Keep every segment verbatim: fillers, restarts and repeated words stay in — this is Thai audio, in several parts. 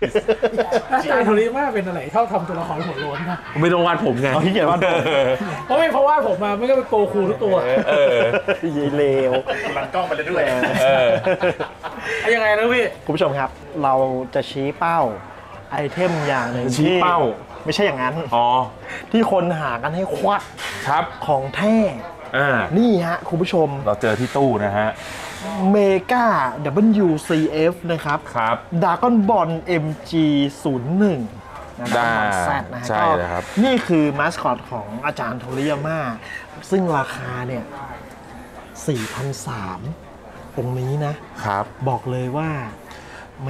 อาจารย์โทริมาเป็นอะไรชอบทำตัวละครหัวโล้นนะไม่ต้องวาดผมไงเขาที่เขียนว่าเพราะไม่เพราะว่าผมมาไม่ก็เป็นโกคูทุกตัวเออยีเลวหลังกล้องไปเลยด้วยเออยังไงนะพี่คุณผู้ชมครับเราจะชี้เป้าไอเทมอย่างหนึ่งชี้เป้าไม่ใช่อย่างนั้นอ๋อที่คนหากันให้ควักครับของแท้อ่านี่ฮะคุณผู้ชมเราเจอที่ตู้นะฮะเมกา ดับเบิลยู ซี เอฟ นะครับครับดากอนบอล เอ็ม จี ศูนย์หนึ่งได้แซดนะฮะใช่เลยครับนี่คือมาสคอตของอาจารย์โทริยาม่าซึ่งราคาเนี่ย สี่พันสามร้อย ตรงนี้นะครับบอกเลยว่าแหม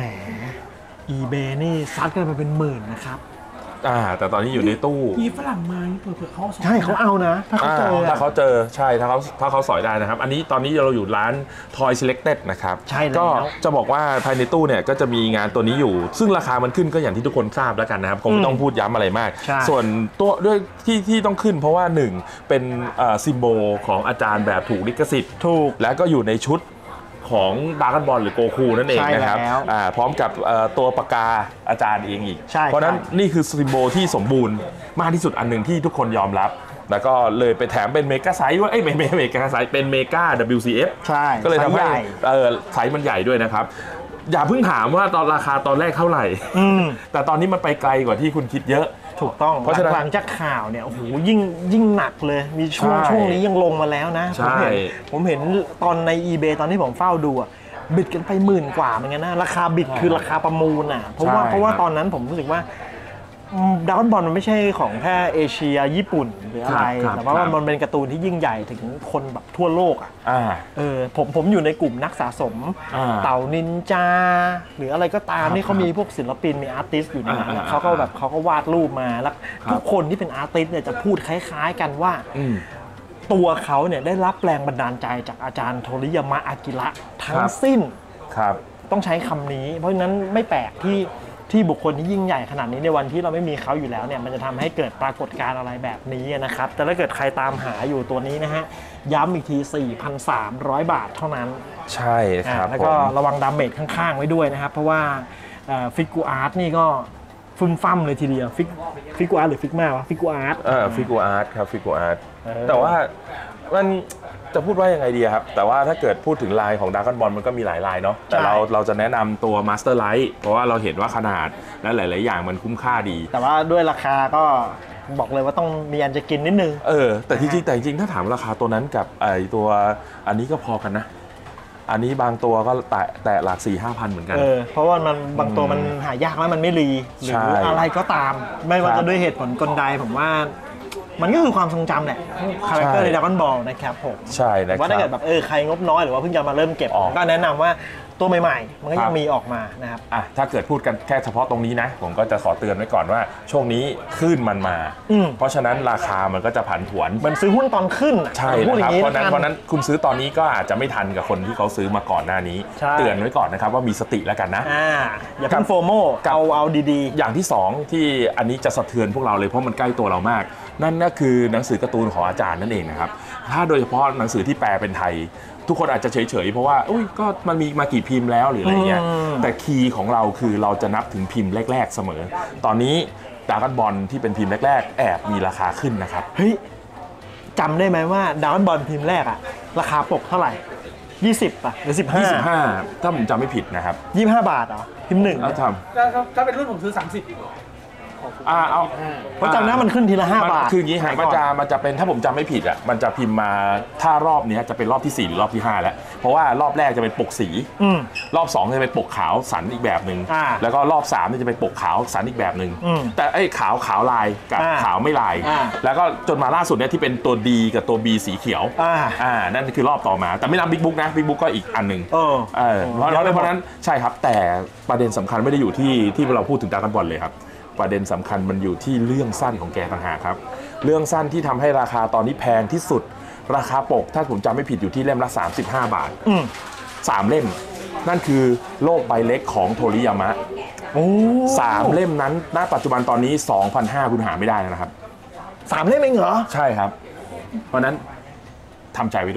eBay นี่ซัดกันไปเป็นหมื่นนะครับอ่าแต่ตอนนี้อยู่ในตู้มีฝรั่งมาเผื่อเขาใช่เขาเอานะถ้าเขาเจอถ้าเขาเจอใช่ถ้าเขาถ้าเขาสอยได้นะครับอันนี้ตอนนี้เราอยู่ร้าน Toy Selected นะครับใช่แล้วก็จะบอกว่าภายในตู้เนี่ยก็จะมีงานตัวนี้อยู่ซึ่งราคามันขึ้นก็อย่างที่ทุกคนทราบแล้วกันนะครับคงไม่ต้องพูดย้ำอะไรมากส่วนตัวด้วยที่ที่ต้องขึ้นเพราะว่าหนึ่งเป็นซิมโบลของอาจารย์แบบถูกลิขสิทธิ์ถูกแล้วก็อยู่ในชุดของดราก้อนบอลหรือโกคูนั่นเองนะครับพร้อมกับตัวปากกาอาจารย์เองอีกเพราะนั้นนี่คือซิมโบลที่สมบูรณ์มากที่สุดอันหนึ่งที่ทุกคนยอมรับแล้วก็เลยไปแถมเป็นเมกาไซส์ว่าเอ้ยไม่ไม่เมกาไซส์เป็นเมกา ดับเบิลยู ซี เอฟใช่ก็เลยทำให้ไซส์มันใหญ่ด้วยนะครับอย่าเพิ่งถามว่าตอนราคาตอนแรกเท่าไหร่แต่ตอนนี้มันไปไกลกว่าที่คุณคิดเยอะถูกต้องเพราะฉะนั้นหลังจากข่าวเนี่ยโอ้โหยิ่งยิ่งหนักเลยมีช่วงช่วงนี้ยังลงมาแล้วนะผมเห็นผมเห็นตอนใน eBay ตอนที่ผมเฝ้าดูอะบิดกันไปหมื่นกว่าเหมือนกันนะราคาบิดคือราคาประมูลอ่ะเพราะว่าเพราะว่าตอนนั้นผมรู้สึกว่าดราก้อนบอลมันไม่ใช่ของแค่เอเชียญี่ปุ่นหรืออะไรแต่ว่ามันเป็นการ์ตูนที่ยิ่งใหญ่ถึงคนแบบทั่วโลกอ่ะเออผมผมอยู่ในกลุ่มนักสะสมเต่านินจาหรืออะไรก็ตามนี่เขามีพวกศิลปินมีอาร์ติสต์อยู่ในนั้นเขาก็แบบเขาก็วาดรูปมาแล้วทุกคนที่เป็นอาร์ติสต์เนี่ยจะพูดคล้ายๆกันว่าตัวเขาเนี่ยได้รับแรงบันดาลใจจากอาจารย์โทริยามะอากิระทั้งสิ้นครับต้องใช้คำนี้เพราะฉะนั้นไม่แปลกที่ที่บุคคลที่ยิ่งใหญ่ขนาดนี้ในวันที่เราไม่มีเขาอยู่แล้วเนี่ยมันจะทำให้เกิดปรากฏการณ์อะไรแบบนี้นะครับแต่ถ้าเกิดใครตามหาอยู่ตัวนี้นะฮะย้ำอีกที สี่พันสามร้อย บาทเท่านั้นใช่ครับแล้วก็ระวังดาเมจข้างๆไว้ด้วยนะครับเพราะว่าฟิกูอาร์ตนี่ก็ฟึมฟั่มเลยทีเดียวฟิกฟิกูอาร์ตหรือฟิกมาวะฟิกูอาร์ตเออฟิกูอาร์ตครับฟิกูอาร์ตแต่ว่ามันจะพูดว่ายังไงดีครับแต่ว่าถ้าเกิดพูดถึงลายของดราก้อนบอลมันก็มีหลายลายเนาะแต่เราเราจะแนะนำตัวมาสเตอร์ไลท์เพราะว่าเราเห็นว่าขนาดและหลายๆอย่างมันคุ้มค่าดีแต่ว่าด้วยราคาก็บอกเลยว่าต้องมีอันจะกินนิดนึงเออแต่จริงๆแต่จริงๆถ้าถามราคาตัวนั้นกับไอตัวอันนี้ก็พอกันนะอันนี้บางตัวก็แตะแตะหลักสี่ห้าพันเหมือนกันเออเพราะว่ามันบางตัวมันหายากแล้วมันไม่รีหรืออะไรก็ตามไม่ว่าจะด้วยเหตุผลกลใดผมว่ามันก็คือความทรงจำแหละคาแรคเตอร์ในดราก้อนบอลนะครับผมใช่นะครับว่าถ้าเกิดแบบเออใครงบน้อยหรือว่าเพิ่งจะมาเริ่มเก็บก็แนะนำว่าตัวใหม่ๆมันก็ยังมีออกมานะครับอ่ะถ้าเกิดพูดกันแค่เฉพาะตรงนี้นะผมก็จะขอเตือนไว้ก่อนว่าช่วงนี้ขึ้นมันมาเพราะฉะนั้นราคามันก็จะผันผวนมันซื้อหุ้นตอนขึ้นใช่นะครับเพราะนั้นเพราะนั้นคุณซื้อตอนนี้ก็อาจจะไม่ทันกับคนที่เขาซื้อมาก่อนหน้านี้เตือนไว้ก่อนนะครับว่ามีสติแล้วกันนะอย่าเพิ่งโฟโม่เอาเอาดีๆอย่างที่สองที่อันนี้จะสะเทือนพวกเราเลยเพราะมันใกล้ตัวเรามากนั่นก็คือหนังสือการ์ตูนของอาจารย์นั่นเองนะครับถ้าโดยเฉพาะหนังสือที่แปลเป็นไทยทุกคนอาจจะเฉยๆเพราะว่าอุ้ยก็มันมีมากี่พิมพ์แล้วหรืออะไรเงี้ยแต่คีย์ของเราคือเราจะนับถึงพิมพ์แรกๆเสมอตอนนี้ดราก้อนบอลที่เป็นพิมพ์แรกๆแอบมีราคาขึ้นนะครับเฮ้ยจำได้ไหมว่าดราก้อนบอลพิมพ์แรกอะราคาปกเท่าไหร่ยี่สิบป่ะหรือสิบห้ายี่สิบห้าถ้าผมจำไม่ผิดนะครับยี่สิบห้าบาทเหรอพิมพ์หนึ่งแล้วทำถ้าเป็นรุ่นผมซื้อสามสิบอ่าเอาเพราะจำได้มันขึ้นทีละห้าบาทคืออย่างนี้ฮะมันจะมันจะเป็นถ้าผมจำไม่ผิดอ่ะมันจะพิมพ์มาถ้ารอบนี้จะเป็นรอบที่สี่หรือรอบที่ห้าแล้วเพราะว่ารอบแรกจะเป็นปกสีรอบสองจะเป็นปกขาวสันอีกแบบหนึ่งแล้วก็รอบสามนี่จะเป็นปกขาวสันอีกแบบหนึ่งแต่ไอ้ขาวขาวลายกับขาวไม่ลายแล้วก็จนมาล่าสุดเนี่ยที่เป็นตัว D กับตัว B สีเขียวอ่านั่นคือรอบต่อมาแต่ไม่นับบิ๊กบุ๊กนะบิ๊กบุ๊กก็อีกอันหนึ่งเออเพราะเพราะนั้นใช่ครับแต่ประเด็นสำคัญไม่ได้อยู่ที่ที่เราพูดถึงดราก้อนบอลเลยครับประเด็นสำคัญมันอยู่ที่เรื่องสั้นของแกต่างหากครับเรื่องสั้นที่ทำให้ราคาตอนนี้แพงที่สุดราคาปกถ้าผมจำไม่ผิดอยู่ที่เล่มละสามสิบห้าบาทสามเล่มนั่นคือโลกใบเล็กของโทริยามะสามเล่มนั้นณปัจจุบันตอนนี้ สองพันห้าร้อย คุณหาไม่ได้นะครับสามเล่มเองเหรอใช่ครับเพราะนั้นทำใจไว้ด้วย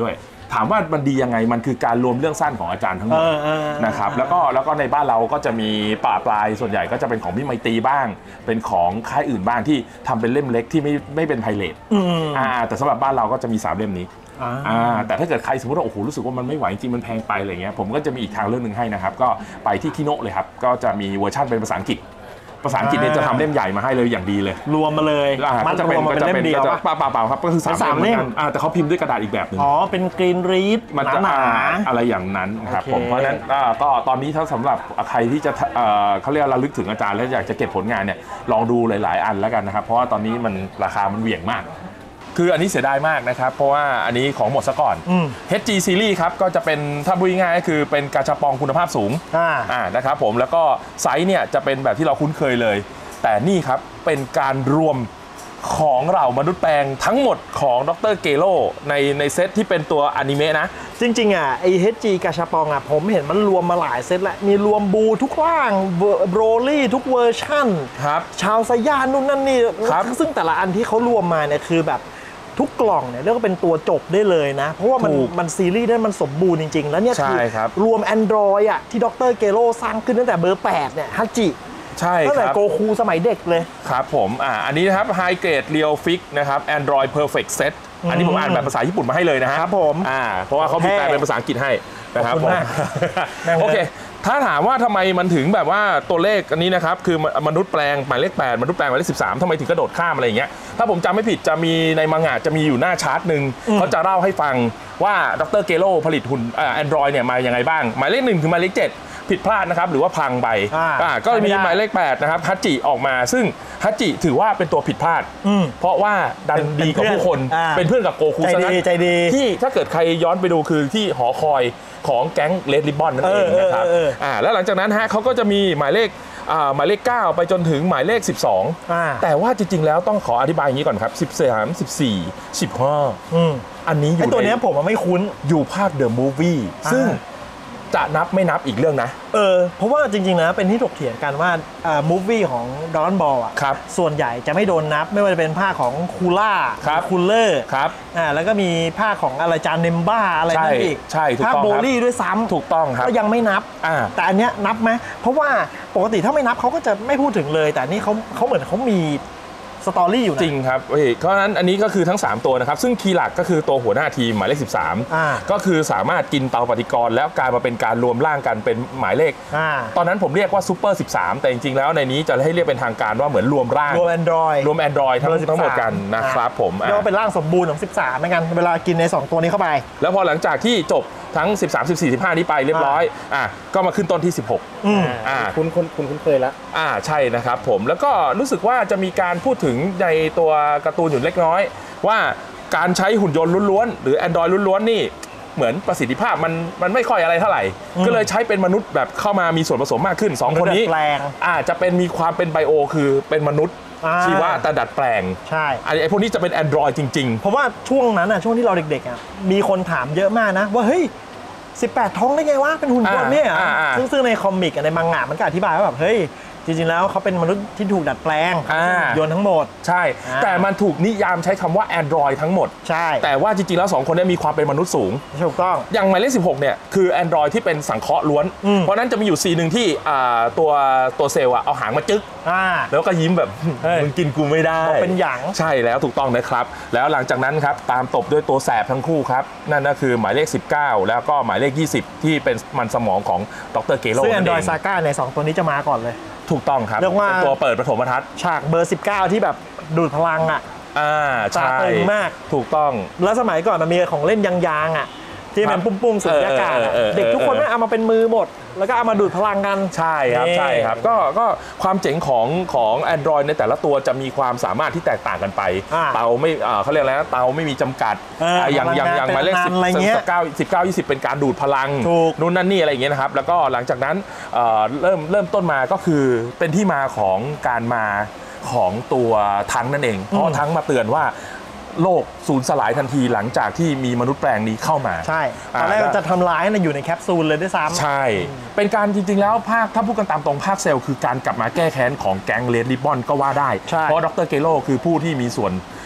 ถามว่ามันดียังไงมันคือการรวมเรื่องสั้นของอาจารย์ทั้งหมดนะครับแล้วก็แล้วก็ในบ้านเราก็จะมีป่าปลายส่วนใหญ่ก็จะเป็นของพี่ไมตรีบ้างเป็นของค่ายอื่นบ้างที่ทำเป็นเล่มเล็กที่ไม่ไม่เป็นไพเรตอ่าแต่สำหรับบ้านเราก็จะมีสามเล่มนี้อ่าแต่ถ้าเกิดใครสมมติว่าโอ้โหรู้สึกว่ามันไม่ไหวจริงมันแพงไปอะไรเงี้ยผมก็จะมีอีกทางเรื่องหนึ่งให้นะครับก็ไปที่คิโนะเลยครับก็จะมีเวอร์ชันเป็นภาษาอังกฤษภาษาอังกฤษเนี่ยจะทำเล่มใหญ่มาให้เลยอย่างดีเลยรวมมาเลยมันจะเป็นก็จะเป็นก็จะเปล่าๆครับก็คือสามเล่มแต่เขาพิมพ์ด้วยกระดาษอีกแบบหนึ่งอ๋อเป็นกรีนรีดมันจะอะไรอย่างนั้นครับผมเพราะฉะนั้นก็ตอนนี้ถ้าสำหรับใครที่จะเขาเรียกระลึกถึงอาจารย์แล้วอยากจะเก็บผลงานเนี่ยลองดูหลายๆอันแล้วกันนะครับเพราะว่าตอนนี้มันราคามันเหวี่ยงมากคืออันนี้เสียดายมากนะครับเพราะว่าอันนี้ของหมดซะก่อน เอช จี Series ครับก็จะเป็นถ้าพูดง่ายๆก็คือเป็นกาชาปองคุณภาพสูงอ่านะครับผมแล้วก็ไซส์เนี่ยจะเป็นแบบที่เราคุ้นเคยเลยแต่นี่ครับเป็นการรวมของเหล่ามนุษย์แปลงทั้งหมดของดร.เกโร่ในในเซตที่เป็นตัวอนิเมะนะจริงๆอ่ะไอ เอช จี กาชาปองอ่ะผมเห็นมันรวมมาหลายเซตแล้วมีรวมบูทุกร่างโบรลี่ทุกเวอร์ชั่นครับชาวไซย่านู่นนั่นนี่ซึ่งแต่ละอันที่เขารวมมาเนี่ยคือแบบทุกกล่องเนี่ยเรียกว่าเป็นตัวจบได้เลยนะเพราะว่ามันมันซีรีส์ได้มันสมบูรณ์จริงๆแล้วเนี่ยคือรวม Android อ่ะที่ดร.เกโร่สร้างขึ้นตั้งแต่เบอร์แปดเนี่ยฮัจิใช่ครับตั้งแต่โกคูสมัยเด็กเลยครับผมอ่าอันนี้นะครับ High Grade Real Fix นะครับ Android Perfect Set อันนี้ผมอ่านแบบภาษาญี่ปุ่นมาให้เลยนะครับผมอ่าเพราะว่าเขามีแปลเป็นภาษาอังกฤษให้นะครับผมโอเคถ้าถามว่าทำไมมันถึงแบบว่าตัวเลขอันนี้นะครับคือมนุษย์แปลงหมายเลขแปดมนุษย์แปลงหมายเลขสิบสามทำไมถึงกระโดดข้ามอะไรอย่างเงี้ยถ้าผมจำไม่ผิดจะมีในมังงะจะมีอยู่หน้าชาร์ตหนึ่งเขาจะเล่าให้ฟังว่าดร.เกโร่ผลิตหุ่นแอนดรอยเนี่ยมาอย่างไงบ้างหมายเลขหนึ่งถึงหมายเลขเจ็ดผิดพลาดนะครับหรือว่าพังไปอ่าก็มีหมายเลขแปดนะครับฮัจิออกมาซึ่งฮัจิถือว่าเป็นตัวผิดพลาดเพราะว่าดันดีกับผู้คนเป็นเพื่อนกับโกคูซะนั้นที่ถ้าเกิดใครย้อนไปดูคือที่หอคอยของแก๊งเลดริบบอนนั่นเองนะครับอ่าแล้วหลังจากนั้นฮะเขาก็จะมีหมายเลขอ่าหมายเลขเก้าไปจนถึงหมายเลขสิบสองแต่ว่าจริงๆแล้วต้องขออธิบายอย่างนี้ก่อนครับสิบสาม สิบสี่ สิบห้าอันนี้อยู่ตัวนี้ผมไม่คุ้นอยู่ภาคเดอะมูฟวี่ซึ่งจะนับไม่นับอีกเรื่องนะเออเพราะว่าจริงๆนะเป็นที่ถกเถียงกันว่าอ่ามูฟวี่ของดรอนบอลอ่ะส่วนใหญ่จะไม่โดนนับไม่ว่าจะเป็นภาคของคูล่าคูลเลอร์ครับอ่าแล้วก็มีภาคของอะไรจานเนมบ้าอะไรนั่นอีกใช่ถูกต้องภาคโบลี่ด้วยซ้ำถูกต้องครับก็ยังไม่นับแต่อันเนี้ยนับไหมเพราะว่าปกติถ้าไม่นับเขาก็จะไม่พูดถึงเลยแต่นี่เขาเขาเหมือนเขามีสตอรี่อยู่นะจริงครับเพราะฉะนั้นอันนี้ก็คือทั้งสามตัวนะครับซึ่งคีย์หลักก็คือตัวหัวหน้าทีมหมายเลขสิบสามก็คือสามารถกินเตาปฏิกรณ์แล้วกลายมาเป็นการรวมร่างกันเป็นหมายเลขตอนนั้นผมเรียกว่าซูเปอร์สิบสามแต่จริงๆแล้วในนี้จะให้เรียกเป็นทางการว่าเหมือนรวมร่างรวม Android รวม Android ทั้งทั้งหมดกันนะครับผมเรียกว่าเป็นร่างสมบูรณ์ของสิบสามเหมือนกันเวลากินในสองตัวนี้เข้าไปแล้วพอหลังจากที่จบทั้งสิบสาม สิบสี่ สิบห้านี้ไปเรียบร้อยอ่ะก็มาขึ้นต้นที่สิบหกอ่าคุณคุณคุณคุ้นเคยแล้วอ่าใช่นะครับผมแล้วก็รู้สึกว่าจะมีการพูดถึงในตัวการ์ตูนอยู่เล็กน้อยว่าการใช้หุ่นยนต์ล้วนๆหรือ Android ล้วนๆนี่เหมือนประสิทธิภาพมันมันไม่ค่อยอะไรเท่าไหร่ก็เลยใช้เป็นมนุษย์แบบเข้ามามีส่วนผสมมากขึ้นสองคนนี้อาจจะเป็นมีความเป็นไบโอคือเป็นมนุษย์ชีวะแต่ดัดแปลงใช่ไอ้พวกนี้จะเป็น Android จริงๆเพราะว่าช่วงนั้นอ่ะช่วงที่เราเด็กๆอ่ะมีคนถามเยอะมากนะว่าเฮ้ยสิบแปดท้องได้ไงวะเป็นหุ่นยนต์เนี่ยซึ่งซึ่งในคอมิกในมังงะมันก็อธิบายว่าแบบเฮ้ยจริงๆแล้วเขาเป็นมนุษย์ที่ถูกดัดแปลงยนต์ทั้งหมดใช่แต่มันถูกนิยามใช้คำว่า Android ทั้งหมดใช่แต่ว่าจริงๆแล้วสองคนนี้มีความเป็นมนุษย์สูงถูกต้องอย่างหมายเลขสิบหกเนี่ยคือ Android ที่เป็นสังเคราะห์ล้วนเพราะนั้นจะมีอยู่ซีนหนึ่งที่ตัวตัวเซลล์เอาหางมาจึ๊กแล้วก็ยิ้มแบบมึงกินกูไม่ได้เป็นหยางใช่แล้วถูกต้องนะครับแล้วหลังจากนั้นครับตามตบด้วยตัวแสบทั้งคู่ครับนั่นก็คือหมายเลขสิบเก้าแล้วก็หมายเลขยี่สิบที่เป็นมันสมองของดร.เกโร่ซึ่ง Android Saga ในสองตัวนี้จะมาก่อนเลยถูกต้องครับเป็นตัวเปิดปฐมทัศน์ฉากเบอร์สิบเก้าที่แบบดูดพลังอ่ะอ่าใช่มากถูกต้องแล้วสมัยก่อนมันมีของเล่นยางๆอ่ะที่มันปุ้มๆสุญญากาศเด็กทุกคนไม่เอามาเป็นมือหมดแล้วก็เอามาดูดพลังกันใช่ครับใช่ครับก็ก็ความเจ๋งของของ Android ในแต่ละตัวจะมีความสามารถที่แตกต่างกันไปเตาไม่เขาเรียกอะไรนะเตาไม่มีจำกัดอย่างอย่างอย่างหมายเลขสิบเก้าสิบเก้ายี่สิบเป็นการดูดพลังนู่นนั่นนี่อะไรอย่างเงี้ยนะครับแล้วก็หลังจากนั้นเริ่มเริ่มต้นมาก็คือเป็นที่มาของการมาของตัวทั้งนั่นเองเพราะทั้งมาเตือนว่าโลกสูญสลายทันทีหลังจากที่มีมนุษย์แปลงนี้เข้ามาใช่ตอนแรกจะทำร้ายนะอยู่ในแคปซูลเลยด้วยซ้ำใช่เป็นการจริงๆแล้วภาคถ้าพูดกันตามตรงภาคเซลล์คือการกลับมาแก้แค้นของแก๊งเลดริบบอนก็ว่าได้เพราะดร.เกโร่คือผู้ที่มีส่วน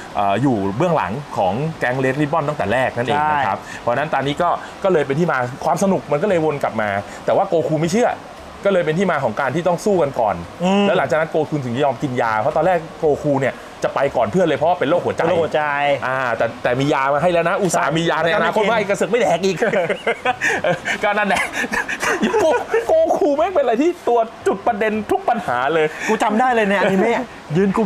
อยู่เบื้องหลังของแก๊งเลดริบบอนตั้งแต่แรกนั่นเองนะครับเพราะนั้นตอนนี้ก็ก็เลยเป็นที่มาความสนุกมันก็เลยวนกลับมาแต่ว่าโกคูไม่เชื่อก็เลยเป็นที่มาของการที่ต้องสู้กันก่อนแล้วหลังจากนั้นโกคูถึงยอมกินยาเพราะตอนแรกโกคูเนี่ยจะไปก่อนเพื่อนเลยเพราะว่าเป็นโรคหัวใจโรคหัวใจอ่าแต่แต่มียามาให้แล้วนะอุตส่าห์มียาในอนาคตไม่กระสึกไม่แดกอีกก็นั่นแหละโกคูแม่งเป็นอะไรที่ตัวจุดประเด็นทุกปัญหาเลยกูจำได้เลยเนี่ยอนิเมะยืนกู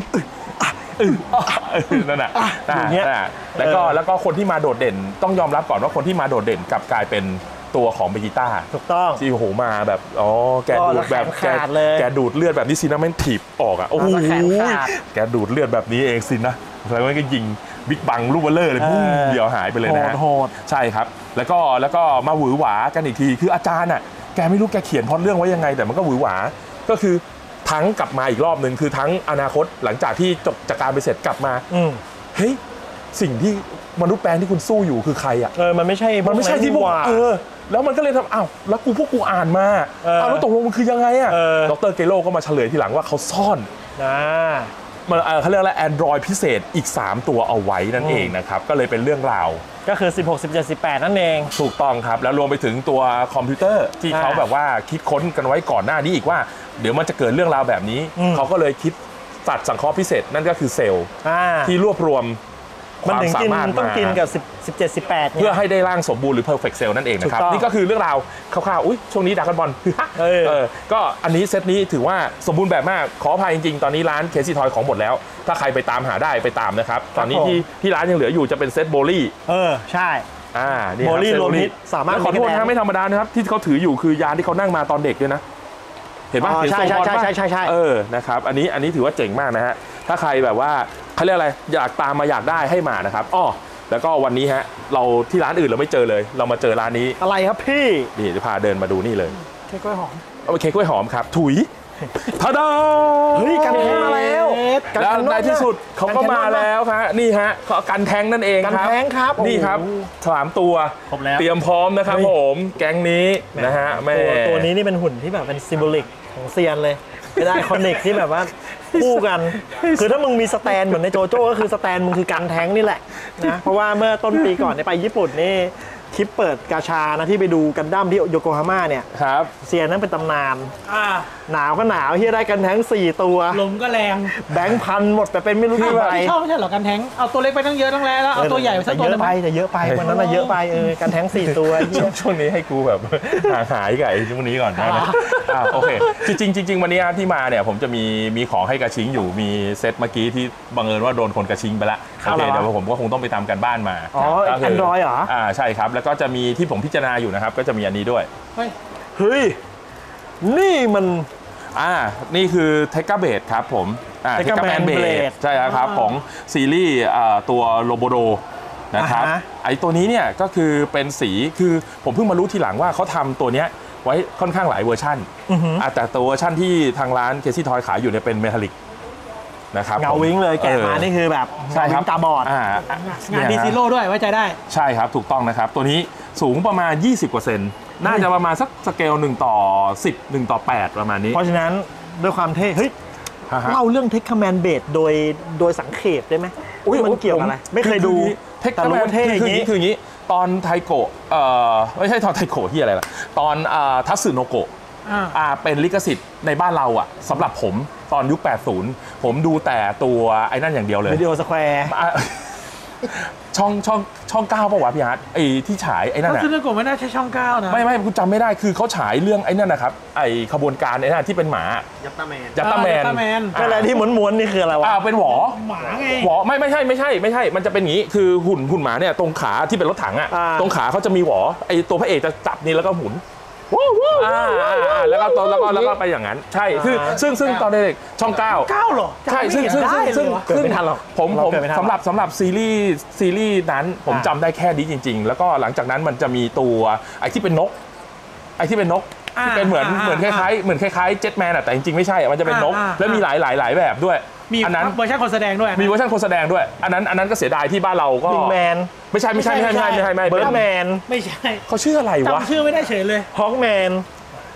นั่นแหละแล้วก็แล้วก็คนที่มาโดดเด่นต้องยอมรับก่อนว่าคนที่มาโดดเด่นกลับกลายเป็นตัวของเบจิต้าถูกต้องที่โหมาแบบอ๋อแกดูดแบบแกแกดูดเลือดแบบนี้ซินะแม่งถีบออกอ่ะโอ้โหแกดูดเลือดแบบนี้เองสินะแล้วมันก็ยิงบิ๊กบังลูกเบลเลอร์เลยพุ่งเดียวหายไปเลยนะโหดใช่ครับแล้วก็แล้วก็มาหวือหวากันอีกทีคืออาจารย์อ่ะแกไม่รู้แกเขียนพล็อตเรื่องไว้ยังไงแต่มันก็หวือหวาก็คือทั้งกลับมาอีกรอบหนึ่งคือทั้งอนาคตหลังจากที่จบจากการไปเสร็จกลับมาเฮ้ยสิ่งที่มนุษย์แปลงที่คุณสู้อยู่คือใครอ่ะเออมันไม่ใช่มันไม่ใช่ที่พวกเออแล้วมันก็เลยทำอ้าวแล้วกูพวกกูอ่านมาอ้าวแล้วตกลงมันคือยังไงอ่ะดร.เกโร่ก็มาเฉลยทีหลังว่าเขาซ่อนนะมันเขาเรียกว่าแอนดรอยพิเศษอีกสามตัวเอาไว้นั่นเองนะครับก็เลยเป็นเรื่องราวก็คือสิบหก สิบเจ็ด สิบแปดนั่นเองถูกต้องครับแล้วรวมไปถึงตัวคอมพิวเตอร์ที่เขาแบบว่าคิดค้นกันไว้ก่อนหน้านี้อีกว่าเดี๋ยวมันจะเกิดเรื่องราวแบบนี้เขาก็เลยคิดสัตว์สังเคราะห์พิเศษนั่นก็คือเซลล์ที่รวบรวมมันถึงกินต้องกินกับสิบเจ็ด สิบแปดเพื่อให้ได้ร่างสมบูรณ์หรือ perfect cell นั่นเองนะครับนี่ก็คือเรื่องราวคร่าวๆอุ้ยช่วงนี้ดราก้อนบอลเออก็อันนี้เซตนี้ถือว่าสมบูรณ์แบบมากขออภัยจริงๆตอนนี้ร้านเคซี่ทอยของหมดแล้วถ้าใครไปตามหาได้ไปตามนะครับตอนนี้ที่ที่ร้านยังเหลืออยู่จะเป็นเซตโบลี่เออใช่อ่าโบลี่โรมิดสามารถขอโทษนะไม่ธรรมดานะครับที่เขาถืออยู่คือยานที่เขานั่งมาตอนเด็กด้วยนะเห็นป่ะใช่ใช่ใช่ใช่ใช่ใช่เออนะครับอันนี้อันนี้ถือว่าเจ๋งมากนะฮะถ้าใครแบบว่าเขาเรียกอะไรอยากตามมาอยากได้ให้มานะครับอ้อแล้วก็วันนี้ฮะเราที่ร้านอื่นเราไม่เจอเลยเรามาเจอร้านนี้อะไรครับพี่นี่จะพาเดินมาดูนี่เลยเค้กกล้วยหอมเอาเค้กกล้วยหอมครับถุยทาดาเฮ้ยกันแทงมาแล้วแล้วในที่สุดเขาก็มาแล้วครับนี่ฮะเขากันแทงนั่นเองกันแทงครับนี่ครับสามตัวเตรียมพร้อมนะครับผมแก๊งนี้นะฮะแม่ตัวนี้นี่เป็นหุ่นที่แบบเป็นซิมโบลิกของเซียนเลยเป็นไอคอนิกที่แบบว่าคู่กันคือถ้ามึงมีสแตนเหมือนในโจโจ้ก็คือสแตนมึงคือกันแทงนี่แหละนะเพราะว่าเมื่อต้นปีก่อนไปญี่ปุ่นนี่คลิปเปิดกาชานะที่ไปดูกันดั้มที่โยโกฮาม่าเนี่ยครับเซียนนั่นเป็นตำนานหนาวก็หนาวที่ได้กันแทงสี่ตัวลมก็แรงแบงค์พันหมดแต่เป็นไม่รู้ที่ไหนชอบไม่ใช่หรอกันแทงเอาตัวเล็กไปตั้งเยอะตั้งแล้วเอาตัวใหญ่ไปสักตัวเยอะไปแต่เยอะไปวันนั้นเยอะไปเออกันแทงสี่ตัวช่วงนี้ให้กูแบบหาหายกับไอ้ช่วงนี้ก่อนนะโอเคจริงจริงวันนี้ที่มาเนี่ยผมจะมีมีของให้กระชิงอยู่มีเซตเมื่อกี้ที่บังเอิญว่าโดนคนกระชิงไปละโอเคเดี๋ยวผมก็คงต้องไปตามกันบ้านมาอ๋อแอนดรอยเหรออ่าใช่ครับแล้วก็จะมีที่ผมพิจารณาอยู่นะครับก็จะมีอันนี้ด้วยเฮ้ยเฮ้ยนี่มันอ่านี่คือเทคกาเบดครับผมอ่าเทคกาแมนเบดใช่ครับของซีรีส์ตัวโลโบโดนะครับไอตัวนี้เนี่ยก็คือเป็นสีคือผมเพิ่งมารู้ทีหลังว่าเขาทำตัวเนี้ยไว้ค่อนข้างหลายเวอร์ชันแต่ตัวเวอร์ชันที่ทางร้านเคซี่ทอยขายอยู่เนี่ยเป็นเมทัลลิกนะครับเงาวิ้งเลยแกะมานี่คือแบบใช่ครับตาบอดงานดีซีโร่ด้วยไว้ใจได้ใช่ครับถูกต้องนะครับตัวนี้สูงประมาณ ยี่สิบเปอร์เซ็นต์ น่าจะประมาณสักสเกลหนึ่งต่อสิบ หนึ่งต่อแปดประมาณนี้เพราะฉะนั้นด้วยความเท่เฮ้ยเล่าเรื่องเทคคอมแมนเบดโดยโดยสังเขปได้ไหมมันเกี่ยวอะไรไม่เคยดูเทคคอมแมนเท่คืออย่างนี้คืออย่างนี้ตอนไทโกะเอ่อไม่ใช่ตอนไทโกะที่อะไรล่ะตอนทัตสึโนโกะอ่าเป็นลิขสิทธิ์ในบ้านเราอ่ะสำหรับผมตอนยุคแปดสิบผมดูแต่ตัวไอ้นั่นอย่างเดียวเลยวิดีโอสแควร์ช่องช่องช่องเก้าป่ะวะพี่อาร์ตไอ้ที่ฉายไอ้นั่นน่ะทัตสึโนโกะไม่น่าใช่ช่องเก้านะไม่ไม่กูจำไม่ได้คือเขาฉายเรื่องไอ้นั่นนะครับไอ้ขบวนการไอ้นั่นที่เป็นหมายัตตาแมนยัตตาแมนก็อะไรที่ม้วนๆนี่คืออะไรวะอ่าเป็นหวอหมาไงหวอไม่ไม่ใช่ไม่ใช่ไม่ใช่มันจะเป็นอย่างนี้คือหุ่นหุ่นหมาเนี่ยตรงขาที่เป็นรถถังอ่ะตรงขาเขาจะมีหวอไอ้ตัวพระเอกจะจับนี่แล้วก็หมุนอ่าแล้วก็แล้วก็แล้วก็ไปอย่างนั้นใช่คือซึ่งซึ่งตอนเด็กช่องเก้าเก้าหรอใช่ซึ่งซึ่งซึ่งซึ่งผมผมสำหรับสำหรับซีรีส์ซีรีส์นั้นผมจำได้แค่นี้จริงๆแล้วก็หลังจากนั้นมันจะมีตัวไอ้ที่เป็นนกไอ้ที่เป็นนกที่เป็นเหมือนเหมือนคล้ายๆเหมือนคล้ายๆเจ็ตแมนแต่จริงๆไม่ใช่มันจะเป็นนกแล้วมีหลายหลายหลายแบบด้วยมีอันนั้นเวอร์ชันคนแสดงด้วยมีเวอร์ชันคนแสดงด้วยอันนั้นอันนั้นก็เสียดายที่บ้านเราก็บิงแมนไม่ใช่ไม่ใช่ไม่ใช่ไม่ใช่ไม่ใช่เบิร์ดแมนไม่ใช่เขาชื่ออะไรวะจำชื่อไม่ได้เฉยเลยฮอคแมน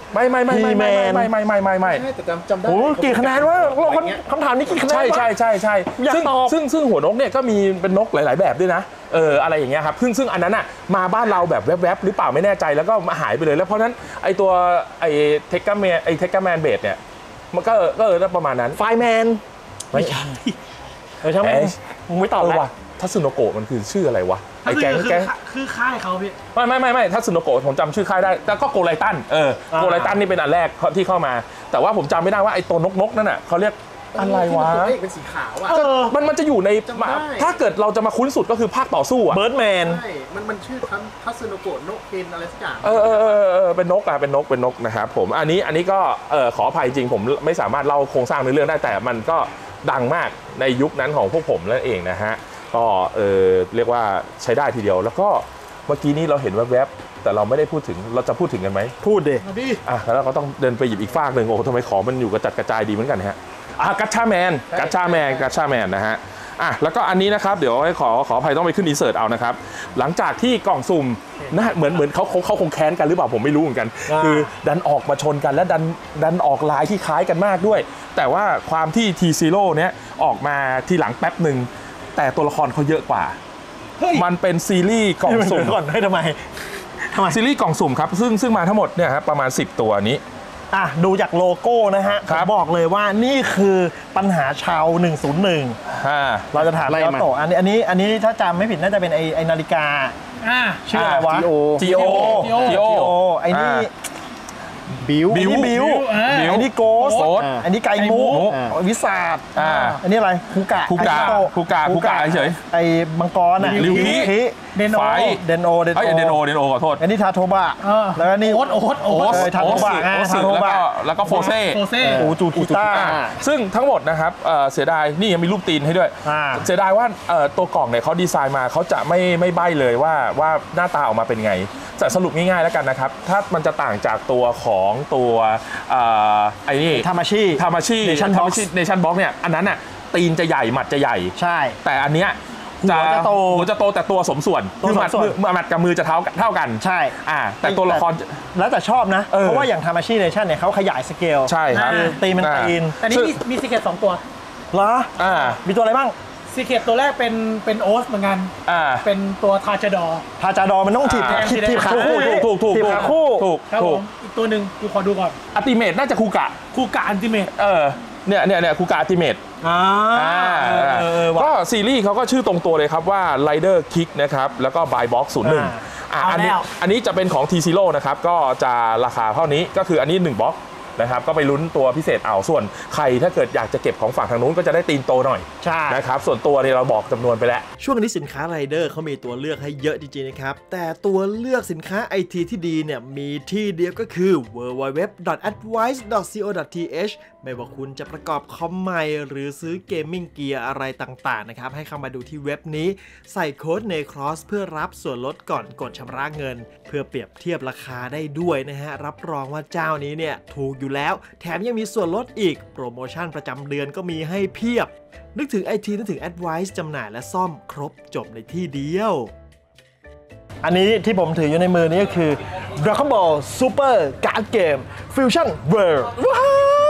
ไม่ไม่ไม่ไม่ไม่ไม่ไม่ไม่ไม่ไม่แต่จำจำได้โอ้กี่คะแนนวะเราคำถามนี้กี่คะแนนใช่ใช่ใช่ใช่อยากซึ่งตอบซึ่งซึ่งหัวนกเนี่ยก็มีเป็นนกหลาย ๆ แบบด้วยนะเอออะไรอย่างเงี้ยครับซึ่งซึ่งอันนั้นอ่ะมาบ้านเราแบบแวบๆหรือเปล่าไม่แน่ใจแล้วก็มาหายไปเลยแล้วเพราะนั้นไอตัวไอเทคกาแมนไอเทคกาแมนเบดเนี่ยมันก็ก็เออประมาณนั้นไฟแมนไม่ใช่เออใช่ไหมมึงไม่ตอบเออแล้วว่ะทัตสึโนโกะมันคือชื่ออะไรวะไอแก๊งคือแก๊งคือค่ายเขาพี่ไม่ไม่ไม่ไม่ทัตสึโนโกะผมจำชื่อค่ายได้แต่ก็โกไลตันเออโกไลตันนี่เป็นอันแรกที่เข้ามา แต่ว่าผมจำไม่ได้ว่าไอตัวนกนกนั่นน่ะเขาเรียกอะไรวะตัวเอกเป็นสีขาวอ่ะมันมันจะอยู่ในจำได้ถ้าเกิดเราจะมาคุ้นสุดก็คือภาคต่อสู้อ่ะเบิร์ดแมนใช่มันมันชื่อทันทัศนโกะโนเคนอะไรสักอย่างเออเออเออเออเป็นนกอะเป็นนกเป็นนกนะครับผมอันนี้อันนี้ก็เออขออภัยจริงผมไม่สามารถเล่าโครงสร้างในเรื่องได้แต่มันก็ดังมากในยุคนั้นของพวกผมนั่นเองนะฮะก็เออเรียกว่าใช้ได้ทีเดียวแล้วก็เมื่อกี้นี้เราเห็นแวบๆแต่เราไม่ได้พูดถึงเราจะพูดถึงกันไหมพูดดิมาดิอ่ะแล้วเราก็ต้องเดินไปหยิบอีกฟากหนึ่งโอ้โหทำไมของมันอยู่กระจัดกระจายดีเหมือนกันฮะอ่ะกัชชาแมนกัชชาแมนกัชชาแมนนะฮะอ่ะแล้วก็อันนี้นะครับเดี๋ยวให้ขอขออภัยต้องไปขึ้นอินเสิร์ตเอานะครับหลังจากที่กล่องสุ่มนะเหมือนเหมือนเขาเขาเขาคงแค้นกันหรือเปล่าผมไม่รู้เหมือนกัน คือดันออกมาชนกันและดันดันออกลายที่คล้ายกันมากด้วย แต่ว่าความที่ทีซีโร่เนี้ยออกมาทีหลังแป๊บหนึ่งแต่ตัวละครเขาเยอะกว่า มันเป็นซีรีส์กล่องสุ่มก่อนให้ทำไมทำไมซีรีส์กล่องสุ่มครับซึ่งซึ่งมาทั้งหมดเนี่ยครับประมาณสิบตัวนี้อ่ะดูจากโลโก้นะฮะครับผมบอกเลยว่านี่คือปัญหาชาวหนึ่งศูนย์หนึ่งอ่าเราจะถามไล่แล้วมาโตะอันนี้อันนี้อันนี้ถ้าจำไม่ผิดน่าจะเป็นไอไอนาฬิกาอ่าชื่ออะไรวะจีโอจีโอจีโอโอไอ้นี่บิวบิไอ้วนี่บิวอ่าไอ้นี่โกสโกสอันนี้ไก่มุอ่าวิสาดอ่าอันนี้อะไรคูกะคูกะไอ้โตคูกะคูกะเฉยไอ้มังกรอ่ะริวคิเดนโอไฟเดนโอเดนเอ้ยเดนโอโอเดนโอขอโทษอันนี้ทาโทบะเออแล้วก็นี่โอ๊ตโอ๊ตโอ๊ตโอสเออทาโทบะโอสอ่าโอสทาโทแล้วบะก็แล้วก็โฟเซ่โฟเซ่โอจูกีต้าอ่าซึ่งทั้งหมดนะครับเอ่อเสียดายนี่ยังมีรูปตีนให้ด้วยอ่าเสียดายว่าเอ่อตัวกล่องเนี่ยเขาดีไซน์มาเขาจะไม่ไม่ใบ้เลยว่าว่าหน้าตาออกมาเป็นไงจะสรุปง่ายๆแล้วกันนะครับ ถ้ามันจะต่างจากตัวของตัวเอ่อไอ้นี่ทามาชิทามาชิ Nation Box เนชั่นบ็อกเนี่ยอันนั้นน่ะตีนจะใหญ่หมัดจะใหญ่ใช่แต่อันเนี้ยหัวจะโตหัวจะโตแต่ตัวสมส่วนตัวคือหมัดสมส่วนมือหมัดกับมือจะเท่าเท่ากันใช่อ่าแต่ตัวละครจะแล้วแต่ชอบนะเออเพราะว่าอย่างทามาชิเนชั่นเนี่ยเขาขยายสเกลใช่ครับคือตีมันตีนแต่นี่มีมีซีเคทสองตัวเหรออ่ามีตัวอะไรบ้างซีเคทตัวแรกเป็นเป็นโอ๊ตเหมือนกันอ่าเป็นตัวทาจาดอพาจาดอมันต้องถีบอ่าถีบถีบขาถูกคู่ถูกถูกถีบถูกขาคู่ถูกครับผถูกมอีกตัวหนึ่งกูขอดูก่อนอัติเมตน่าจะคูกะคูกะอันติเมตเออเนี่ยเนี่ยเนี่ยคูกะอัติเมตอ่าอ่าเออเออเออว่ะก็ซีรีส์เขาก็ชื่อตรงตัวเลยครับว่า Rider Kick นะครับแล้วก็ Buy Box ศูนย์หนึ่งอ่าอ่ะอันนี้เอาแล้วอันนี้จะเป็นของ T Zero นะครับก็จะราคาเท่านี้ก็คืออันนี้หนึ่งบล็อกนะครับก็ไปลุ้นตัวพิเศษเอาส่วนใครถ้าเกิดอยากจะเก็บของฝั่งทางนู้นก็จะได้ตีนโตหน่อยใช่นะครับส่วนตัวเนี่ยเราบอกจำนวนไปแล้วช่วงนี้สินค้าไรเดอร์เขามีตัวเลือกให้เยอะจริงๆนะครับ แต่ตัวเลือกสินค้าไอทีที่ดีเนี่ยมีที่เดียวก็คือ ดับเบิลยู ดับเบิลยู ดับเบิลยู ดอท แอดไวซ์ ดอท ซี โอ ดอท ที เอช ไม่ว่าคุณจะประกอบคอมใหม่หรือซื้อเกมมิ่งเกียร์อะไรต่างๆนะครับให้เข้ามาดูที่เว็บนี้ใส่โค้ด NECROSS เพื่อรับส่วนลดก่อนกดชำระเงิน เพื่อเปรียบเทียบราคาได้ด้วยนะฮะรับรองว่าเจ้านี้เนี่ยถูกอยู่แล้วแถมยังมีส่วนลดอีกโปรโมชั่นประจำเดือนก็มีให้เพียบ นึกถึง ไอ ที นึกถึง Advice จำหน่ายและซ่อมครบจบในที่เดียว อันนี้ที่ผมถืออยู่ในมือนี้ก็คือ Dragon Ball Super Card Game Fusion World ว้าย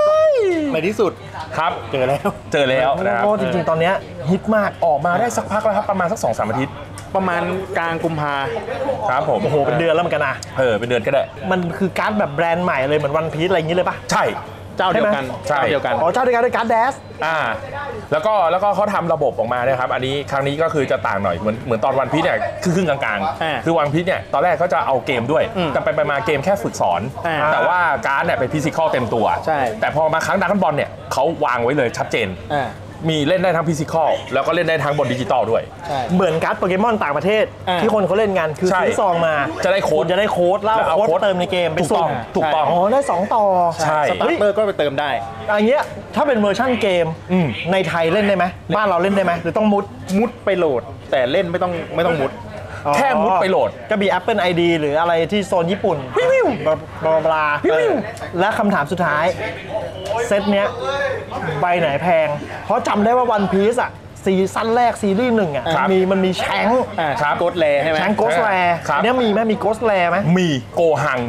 ในที่สุดครับเจอแล้วเจอแล้วนะครับโอ้จริงๆ ตอนเนี้ยฮิตมากออกมาได้สักพักแล้วครับประมาณสัก สองสาม อาทิตย์ประมาณกลางกุมภาครับผมโอ้โห เป็นเดือนแล้วเหมือนกันนะเออเป็นเดือนก็ได้มันคือการ์ดแบบแบรนด์ใหม่เลยเหมือนวันพีซอะไรอย่างนี้เลยปะใช่เจ้าเดียวกันใช่เจ้าเดียวกันอ๋อเจ้าเดียวกันด้วยการ์ดแดสอ่าแล้วก็แล้วก็เขาทำระบบออกมานะครับอันนี้ครั้งนี้ก็คือจะต่างหน่อยเหมือนเหมือนตอนวันพีชเนี่ยคือครึ่งกลางอ่าๆคือวันพีชเนี่ยตอนแรกเขาจะเอาเกมด้วยอืมแต่ไปไปมาเกมแค่ฝึกสอนอ่าแต่ว่าการ์ดเนี่ยเป็นฟิสิกอลเต็มตัวใช่แต่พอมาครั้งดราก้อนบอลเนี่ยเขาวางไว้เลยชัดเจนอ่ามีเล่นได้ทั้งฟิสิกอลแล้วก็เล่นได้ทั้งบนดิจิตอลด้วยใช่เหมือนการ์ดโปเกมอนต่างประเทศอ่าที่คนเขาเล่นกันคือใช่ซื้อซองมาจะได้โค้ดณจะได้โค้ดแล้วแล้วเอาเอาโค้โค้ดดเติมในเกมไปถูกสุ่ต้องมถูกต้องอ๋อได้สองต่อใช่สตาร์เตอร์ก็ไปเติมได้อันเงี้ยถ้าเป็นเวอร์ชั่นเกมอืมในไทยเล่นได้ไหมบ้านเราเล่นได้ไหมหรือต้องมุดมุดไปโหลด แต่เล่นไม่ต้องไม่ต้องมุดอ๋อแค่มุดไปโหลดก็มี Apple ไอ ดี หรืออะไรที่โซนญี่ปุ่นวิวบลาบลาบลาเออและคำถามสุดท้าย เซตเนี้ยใบไหนแพง เพราะจำได้ว่าวันพีซอะซีซั่นแรกซีรีส์หนึ่งอะครับมีมันมีแชงค์อ่าครับโกดแลใช่ไหมแชงโกสแลครับเนี้ยมีไหมมีโกสแลไหมมีโกหัง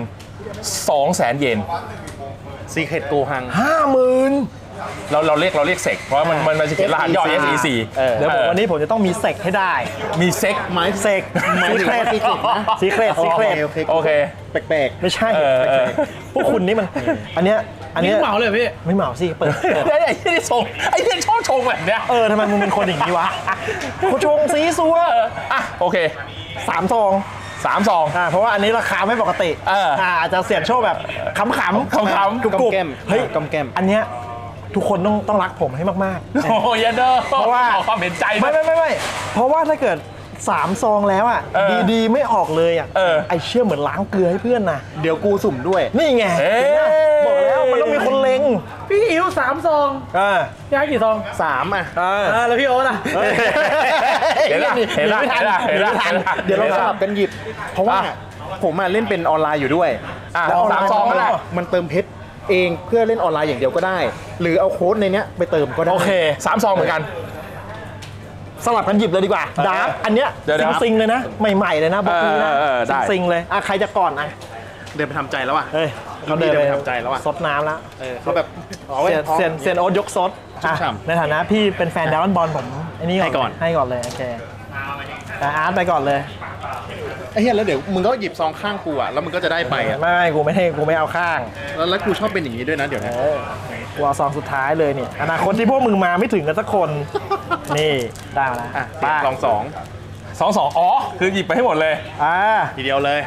สองแสนเยนซีเครตโกฮังห้าหมื่นเราเราเรียกเราเรียกเซกเพราะมันมันมันจะเขียนรหัสย่อ เอส อี ซีเดี๋ยวผมวันนี้ผมจะต้องมีเซกให้ได้มีเซ็กไม้เซกหมายซีถึงเครตว่า secret นะซีเครตซีเครตโอเคโอเคแปลกไม่ใช่เออเออพวกคุณนี่มัน อันเนี้ยอันนี่เนี้ยเหมาเลยเหรอพี่ไม่เหมาสิเปิดเปิดไอ้ที่ชงไอ้ที่ชอบชงแบบเนี้ยเออทำไมมึงเป็นคนอย่างนี้วะเขาชงซีซัวอ่ะโอเคสามซองสามซองอ่าเพราะว่าอันนี้ราคาไม่ปกติเอออ่อาจจะเสี่ยงโชคแบบขำๆขำๆกรุบกำแก้มเฮ้ยกำแก้มอันเนี้ยทุกคนต้องต้องรักผมให้มากๆโอ้ยเด้อเพราะว่าขอความเห็นใจไม่ไม่ไม่ไม่เพราะว่าถ้าเกิดสามซองแล้วอ่ะเออดีๆไม่ออกเลยอ่ะเออไอเชื่อเหมือนล้างเกลือให้เพื่อนนะเดี๋ยวกูสุ่มด้วยนี่ไงเอ๊ะบอกแล้วมันต้องมีคนเล็งพี่อิ๋วสามซองเออพี่อาร์ตกี่ซองสามอ่ะเอออ่าแล้วพี่โอ๊ตอ่ะเห็นละเห็นละเห็นละเห็นละเห็นละเดี๋ยวเราสลับกันหยิบ เพราะว่าอ่ะผมมาเล่นเป็นออนไลน์อยู่ด้วยอ่ะแล้วสามซองก็ได้มันเติมเพชรเองเพื่อเล่นออนไลน์อย่างเดียวก็ได้ หรือเอาโค้ดในเนี้ยไปเติมก็ได้โอเคสามซองเหมือนกันสลับกันหยิบเลยดีกว่าดาร์ฟอันเนี้ยเดี๋ยวเดี๋ยวซิงๆเลยนะ ใหม่ๆเลยนะบอกนี้นะเออเออได้ซิงๆเลยอ่ะใครจะก่อนอ่ะเดินไปทำใจแล้วอ่ะเฮ้ยเขาเดินไปทำใจแล้วอะซดน้ำแล้วเออเขาแบบเอาไว้เซียนท้องเซียนเซียนโอ๊ตยกซดชุ่มอ่ะฉ่ำในฐานะพี่เป็นแฟนดาวน์บอลผมอันนี้ให้ก่อนให้ก่อนเลยโอเคอ่ะอาร์ตไปก่อนเลยไอ้เหี้ยแล้วเดี๋ยวมึงก็หยิบซองข้างกูอ่ะแล้วมึงก็จะได้ไปอ่ะไม่ไม่กูไม่ให้กูไม่เอาข้างแล้วแล้วกูชอบเป็นอย่างนี้ด้วยนะเดี๋ยวนี้เออกูเอาซองสุดท้ายเลยเนี่ยอนาคตที่พวกมึงมาไม่ถึงกันสักคน นี่ได้มาแล้วอ่ะไปลองสองสองสองอ๋อ คือหยิบไปให้หมดเลยอ่าทีเดียวเลย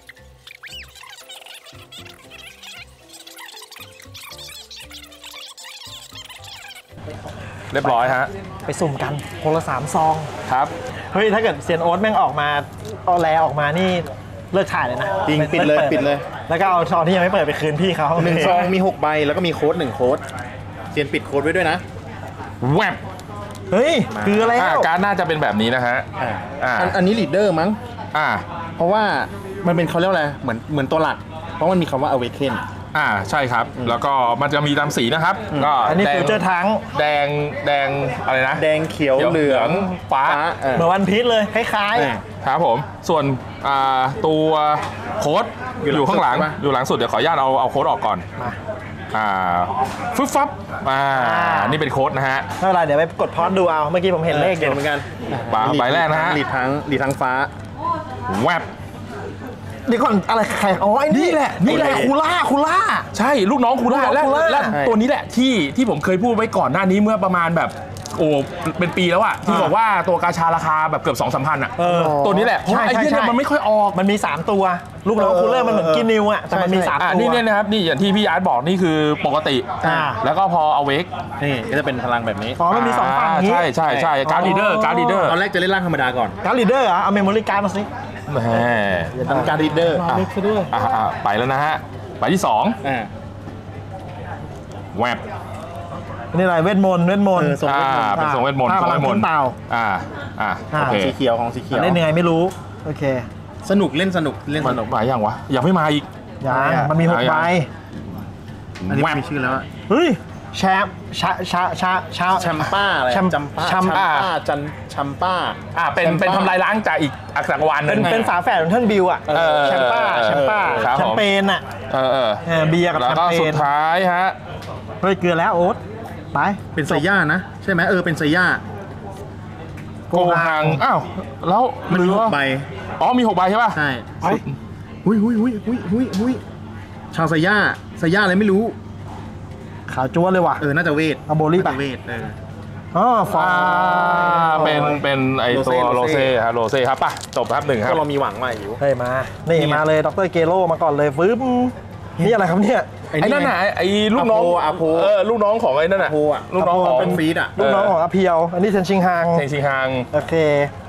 เรียบร้อยฮะไปสุ่มกันคนละสามซองครับเฮ้ยถ้าเกิดเซียนโอ๊ตแม่งออกมาเอาแลออกมานี่เลิกถ่ายเลยนะจริงไม่ปิดเลยไม่ปิดเลยแล้วก็เอาซองที่ยังไม่เปิดไปคืนพี่เขาหนึ่งซองมีหกใบแล้วก็มีโค้ดหนึ่งโค้ดเซียนปิดโค้ดไว้ด้วยนะแวบเฮ้ยเกลือแล้อ่าว การดน่าจะเป็นแบบนี้นะฮะอ่าอ่าอันอันนี้ลีดเดอร์มั้งอ่าเพราะว่ามันเป็นเขาเรียกว่าอะไรเหมือนเหมือนตัวหลัก เพราะมันมีคำว่า awaken อ่า ใช่ครับ แล้วก็มันจะมีตามสีนะครับ ก็อันนี้แดฟิงวเจอร์ทั้งแดง แดง อะไรนะแดงเขียวเหลืองฟ้าเออเหมือนวันพีชเลยคล้ายเออครับผม ส่วนอ่าตัวโค้ดอยู่อยู่ข้างหลังหลังสุดใช่ปะอยู่หลังสุด เดี๋ยวขออนุญาตเอาเอาโค้ดออกก่อนๆมาอ่า ฟึบฟับ อ่าอ่านี่เป็นโค้ดนะฮะไม่เป็นไรเดี๋ยวไปกดพอดดูเอาเมื่อกี้ผมเห็นเลขอเห็นยู่เหมือนกันปลาใบแรกนะฮะลีดทั้งลีดทั้งฟ้าแวบเดี๋ยวก่อนอะไรใครอ๋อไอ้นี่นี่แหละนี่นี่แหแหละละคูล่าคูล่าใช่ลูกน้องคูล่าลูกน้และองคูล่าและใช่ตัวนี้แหละที่ที่ผมเคยพูดไว้ก่อนหน้านี้เมื่อประมาณแบบโอ้เป็นปีแล้วอะที่บอกว่าตัวกาชาราคาแบบเกือบสองสามพันอะเออตัวนี้แหละเพราะใช่ไอ้ใช่เหี้ยเนี่ยใช่มันไม่ค่อยออกมันมีสามตัว ลูกน้องคูลเลอร์มันเหมือนกินนิวอะแต่มันมีสามอ่าตัวนี่เนี่ยนะครับนี่อย่างที่พี่อาร์ตบอกนี่คือปกติอ่าแล้วก็พอเอาเวกนี่ก็จะเป็นพลังแบบนี้อ๋อมันมีสองฝั่งอย่างนี้ใช่ใช่ใช่การ์ดลีเดอร์การ์ดลีเดอร์ตอนแรกจะเล่นร่างธรรมดาก่อนการ์ดลีดเดอร์เหรอเอาเมมโมรี่การ์ดมาสิแหมทำการลีดเดอร์รอเล็กซะด้วยอ่ะอ่ะไปแล้วนะฮะใบที่สองอ่าแวบนี่อะไรเวทมนต์เวทมนต์เออส่งอ่าเป็นทรงเวทมนต์ถ้าทรงพลัเวงทมพ้นนต์เตาอ่าอ่าอ่าโอเคสีเขียวของสีเขียวเล่นยังไงไม่รู้โอเคสนุกเล่นสนุกเล่นมัสนนุกมายังวะยังไม่มาอีกยังมันมีหกยังใบอันนี้แวบมีชื่อแล้วอะเฮ้ยแชมป์ชาชาชาชาแชมป้าอะไรแชมจำป้าแชมป้าจันแชมป้าอ่าเป็นเป็นทำลายล้างจากอีกอักษรวาลหเป็นึนงเป็นฝาแฝดของท่านบิวอะเออแชมป้าแชมป้าครับแชผมมเปญอะเออเออเออเบียร์กับแล้วแชมก็เปสุญดท้ายฮะเฮ้ยเกลือแล้วโอ๊ตไปเป็นไซย่านะ ใช่ไหมเออเป็นไซย่าโกหังอ้าวแล้วมันหรืมีอหว่ากใบอ๋อมีหกใบใช่ป่ะใช่เฮ้ยหุยหุยหุยหุยหุยหุยชาวไซย่าไซย่าอะไรไม่รู้ขาวจั๊วเลยว่ะเออน่าจะเวทเอาโบลี่ไปน่าจะเวทเอออ๋อฟออ่าร์เป็นเป็นไอโรเซ่ตัวโรโรเซ่เซ่ครับโรเซ่ครับป่ะจบครับหนึ่งครับก็เรามีหวังว่าอยู่เฮ้ยมา นี่มาเลยดรเกโรมาก่อนเลยฟึ้มนี่อะไรครับเนี่ยไอ้นั่นน่ะไอ้ไอ้ลูกน้องอาโพเออลูกน้องของไอ้นั่นน่ะอาโพอะลูกน้องของเป็นฟีดอะลูกน้องของอาเพียว อันนี้เซนชิงฮังเซงชิงฮังโอเค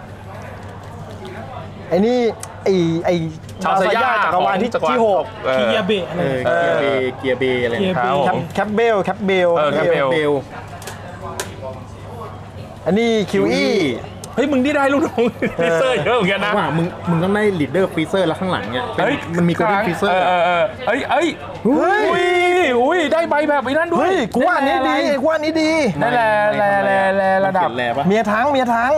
ไอ้นี่ไอ้ไอ้ชาวไซย่าจักรวาลที่จักรวาลที่หกเออเกียร์เบะอะไรเออเกียร์เบเกียร์เบอะไรเกียร์คเบรับผะมแคปเบลแคปเบลเออแคปเบลเบลอันนี้คิวอี้เฮ้ยมึงที่ได้ลูกน้องฟิเซอร์เยอะเหมือนกันนะว่ามึงมึงต้องได้ลีดเดอร์ฟรีเซอร์แล้วข้างหลังเนี่ยเป็นเฮ้ยมันมีโกลเด้นฟรีเซอร์เออเออเฮ้ยเฮ้ยเฮ้ยอุ้ยอุ้ยได้ใบแบบไอ้นั่นด้วยเฮ้ยกูว่าอันนี้ดีกูว่าอันนี้ดีได้แลแลแลแลระดับแลปะเมียทั้งเมียทั้ง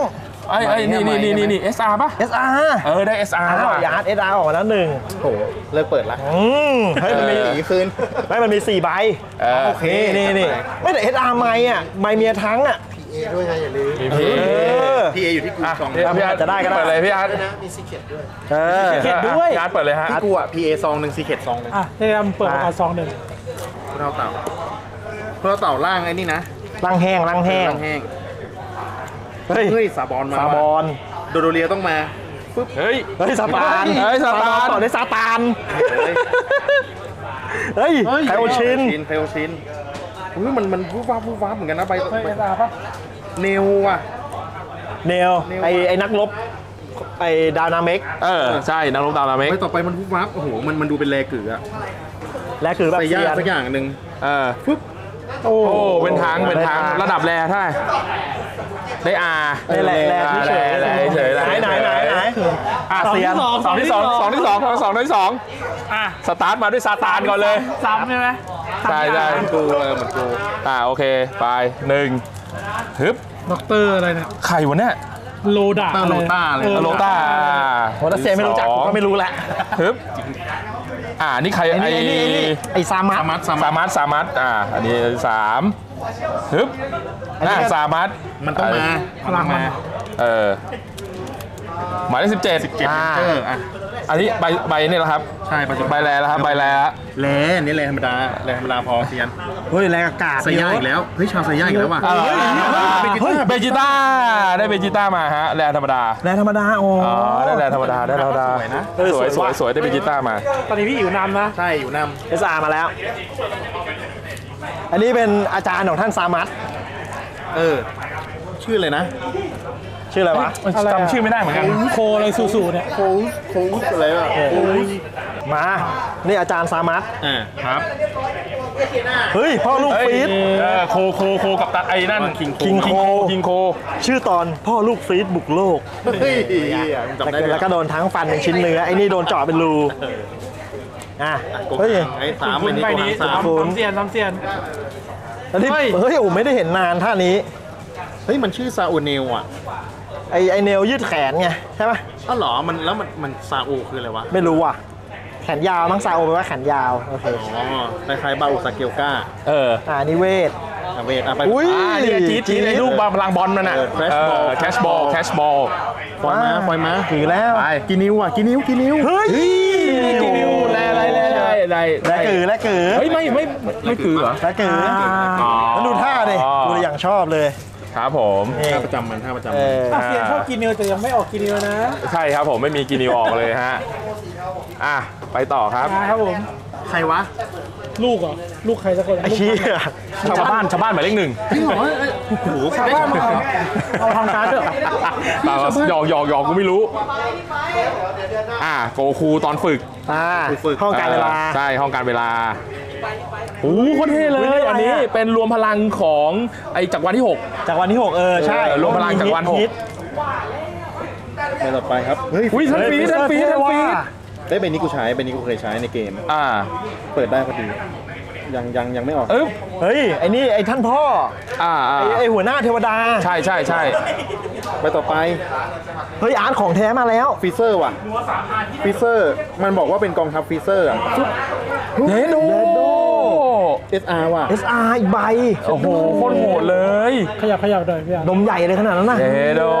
ไอ้ไอ้นี่นี่นี่นี่นี่ เอส อาร์ ป่ะเอส อาร์เออได้ เอส อาร์อ้าวอย่าฮัด เอส อาร์ ออกมาแล้วหนึ่งโหเลิกเปิดละอืมเฮ้ยมันมีสีคืนไม่มันมีสี่ใบเออโอเคนี่นี่ไม่แต่ เอส อาร์ ไม่อ่ะไม่เมียทั้งอ่ะเอด้วยไงอย่าลืมมีพี่เออพีเออยู่ที่กูอ่ะสองพี่อาร์ตจะได้ก็ได้เปิดเลยพี่อาร์ตมีซีเคทด้วยเออเขียนด้วยพี่อาร์ตเปิดเลยฮะที่กูอ่ะพีเอซองหนึ่งซีเคทซองหนึ่งอ่ะเทมเปิดมาเอาซองหนึ่งพวกเราเต่าพวกเราเต่าล่างไอ้นี่นะลังแห้งลังแห้งล่างแห้งเฮ้ยเฮ้ยซาบอนมาซาบอนโดโดเรียต้องมาปึ๊บเฮ้ยเฮ้ยซาตานเฮ้ยซาตานต่อด้วยซาตานเฮ้ยเฮ้ยไคโอชินไคโอชินอุ้ยมันมันวูบวาบวูบวาบเหมือนกันนะใบเฮ้ยใบเอสอาร์ป่ะเนวอ่ะเนลไอไอนักรบไอดาวนาเมกเออใช่นักรบดาวนาเมกใบต่อไปมันวูบวาบโอ้โหมันมันดูเป็นแลกืออะและคือแบบใส่เซียากยนสักอย่างหนึ่งเออปึ๊บโอ้โอ้เป็นทางเป็นทางระดับแรเท่าไหร่ได้อาได้แหละแหละแรเฉยแรเฉยไหนไหนไหนไหนอ่ะเซียนสองที่สองสองที่สองสองที่สองอ่ะสตาร์ทมาด้วยซาตานก่อนเลยซ้ำใช่ไหมใช่ใช่เหมือนกูเออเหมือนกูอ่าโอเคไปหนึ่งฮึบด็อกเตอร์อะไรเนี่ยใครวะเนี่ยโลดาต้าโลต้าเลยออโลต้าโหถ้าเซียนไม่รู้จักผมก็ไม่รู้แหละฮึบอ่านี่ใครไอ้ไอ้นี่ไอ้นี่ไอ้นี่ไอซามัสาสมัดสาสามัดมัดสามัดอ่าอันนี้สามฮึบอ่าสามัดมันต้องมามันต้องมาเออหมายเลขสิบเจ็ดเจ็ดเจอร์อ่ะอันนี้ใบใบนี่แหละครับใช่ปัจจุบันใบแลแล้วครับใบแลแล้วแลอันนี้แลธรรมดาแลธรรมดาพอเซียนเฮ้ยแรงอากาศไซย่าอีกแล้วเฮ้ยชาวไซย่าอีกแล้วว่ะอ่าเฮ้ยเบจิต้าได้เบจิต้ามาฮะแลธรรมดาแรงธรรมดาโอ้อ๋อได้แลธรรมดาได้ธรรมดาสวยนะสวยสวยสวยได้เบจิต้ามาตอนนี้พี่อิ๋วนำนะใช่อยู่นเอสอาร์มาแล้ว อันนี้เป็นอาจารย์ของท่านซามัสำเออ ชื่ออะไรนะชื่ออะไรวะจำชื่อไม่ได้เหมือนกันโคอะไรสูๆเนี่ยโค้ชโค้ชอะไรวะโค้ชมา นี่อาจารย์ซามัสอ่าครับเฮ้ย พ่อลูกเฮ้ยฟีดเออโคโคโคกับตัดไอ้นั่นคิงโคคิงโคคิงโคชื่อตอนพ่อลูกฟีดบุกโลกเฮ้ยมึงจำได้ด้วยแล้วก็โดนทั้งฟันเป็นชิ้นเนื้อ ไอ้นี่โดนเจาะเป็นรู อ่ะ เฮ้ยไอ้สามคุไอ้ณนี่ใบตัวนี้หางสามทำเซียนทำเซียนอันนี้เฮ้ยเฮ้ยโอ้ไม่ได้เห็นนานท่านี้เฮ้ยมันชื่อซาอูเนลอ่ะไอไอเนลยืดแขนไงใช่ปะอ้าวเหรอมันแล้วมันมันซาอูคืออะไรวะไม่รู้อ่ะ แขนยาวมั้งซาโอแปลว่าแขนยาว โอเคอ๋อคล้ายๆบาอุซาเกียวก้าเอออ่านี่เวทอ่ะเวทอ่ะไปอุ้ยอ่านี่ไอ้จี๊ดจี๊ดไอ้ลูกบอลพลังบอลนั่นน่ะเออ Crash Ball แคชบอลแคชบอลปล่อยมาปล่อยมาถือแล้วไปกินนิ้วอ่ะกินนิ้วกินนิ้วเฮ้ยกินิวแลอะไรแลอะไรอะไรและกือและกือเฮ้ยไม่ไม่ไม่คือเหรอและกือแล้วดูท่าดิดูอย่างชอบเลยครับผมนี่ท่าประจำมันท่าประจำเอมันออ่ะเซียนชอบกินเนลแต่ยังไม่ออกกินเนลนะใช่ครับผมไม่มีกินิวออกเลยฮะอ่ะไปต่อครับนะครับผมใครวะลูกเหรอ ลูกใครสักคนไอ้เชี่ยชาวบ้านชาวบ้านหมายเลขหนึ่งจริงเหรอเอ้ยโอ้โหชาวบ้านมาเหรอเอาทำการเถอะตาหยอกหยอกหยอกกูไม่รู้ อ่ะโกคูตอนฝึกอ่าห้องการเวลาใช่ห้องการเวลาโอ้โหโคตรเท่เลย อันนี้เป็นรวมพลังของไอ้จักรวาลที่หกจากวันที่หกเออใช่เออรวมพลังจากวันหกฮิตไปต่อไปครับเฮ้ยอุ้ยทันฟีดทันฟีดทันฟีดได้ใบนี้กูใช้ใบนี้กูเคยใช้ในเกมอ่าเปิดได้พอดียังยังยังไม่ออกเอ๊บเฮ้ยไอ้นี่ไอ้ท่านพ่ออ่าอ่าไอ้ไอ้หัวหน้าเทวดาใช่ใช่ใช่ไปต่อไปเฮ้ยอาร์ตของแท้มาแล้วฟีเซอร์ว่ะฟีเซอร์มันบอกว่าเป็นกองทัพฟีเซอร์อ่ะเยโดเอสอาร์ว่ะเอส อาร์ อีกใบโอ้โหโคตรโหดเลยขยับขยับหน่อยพี่อ่ะนมใหญ่เลยขนาดนั้นนะเยโด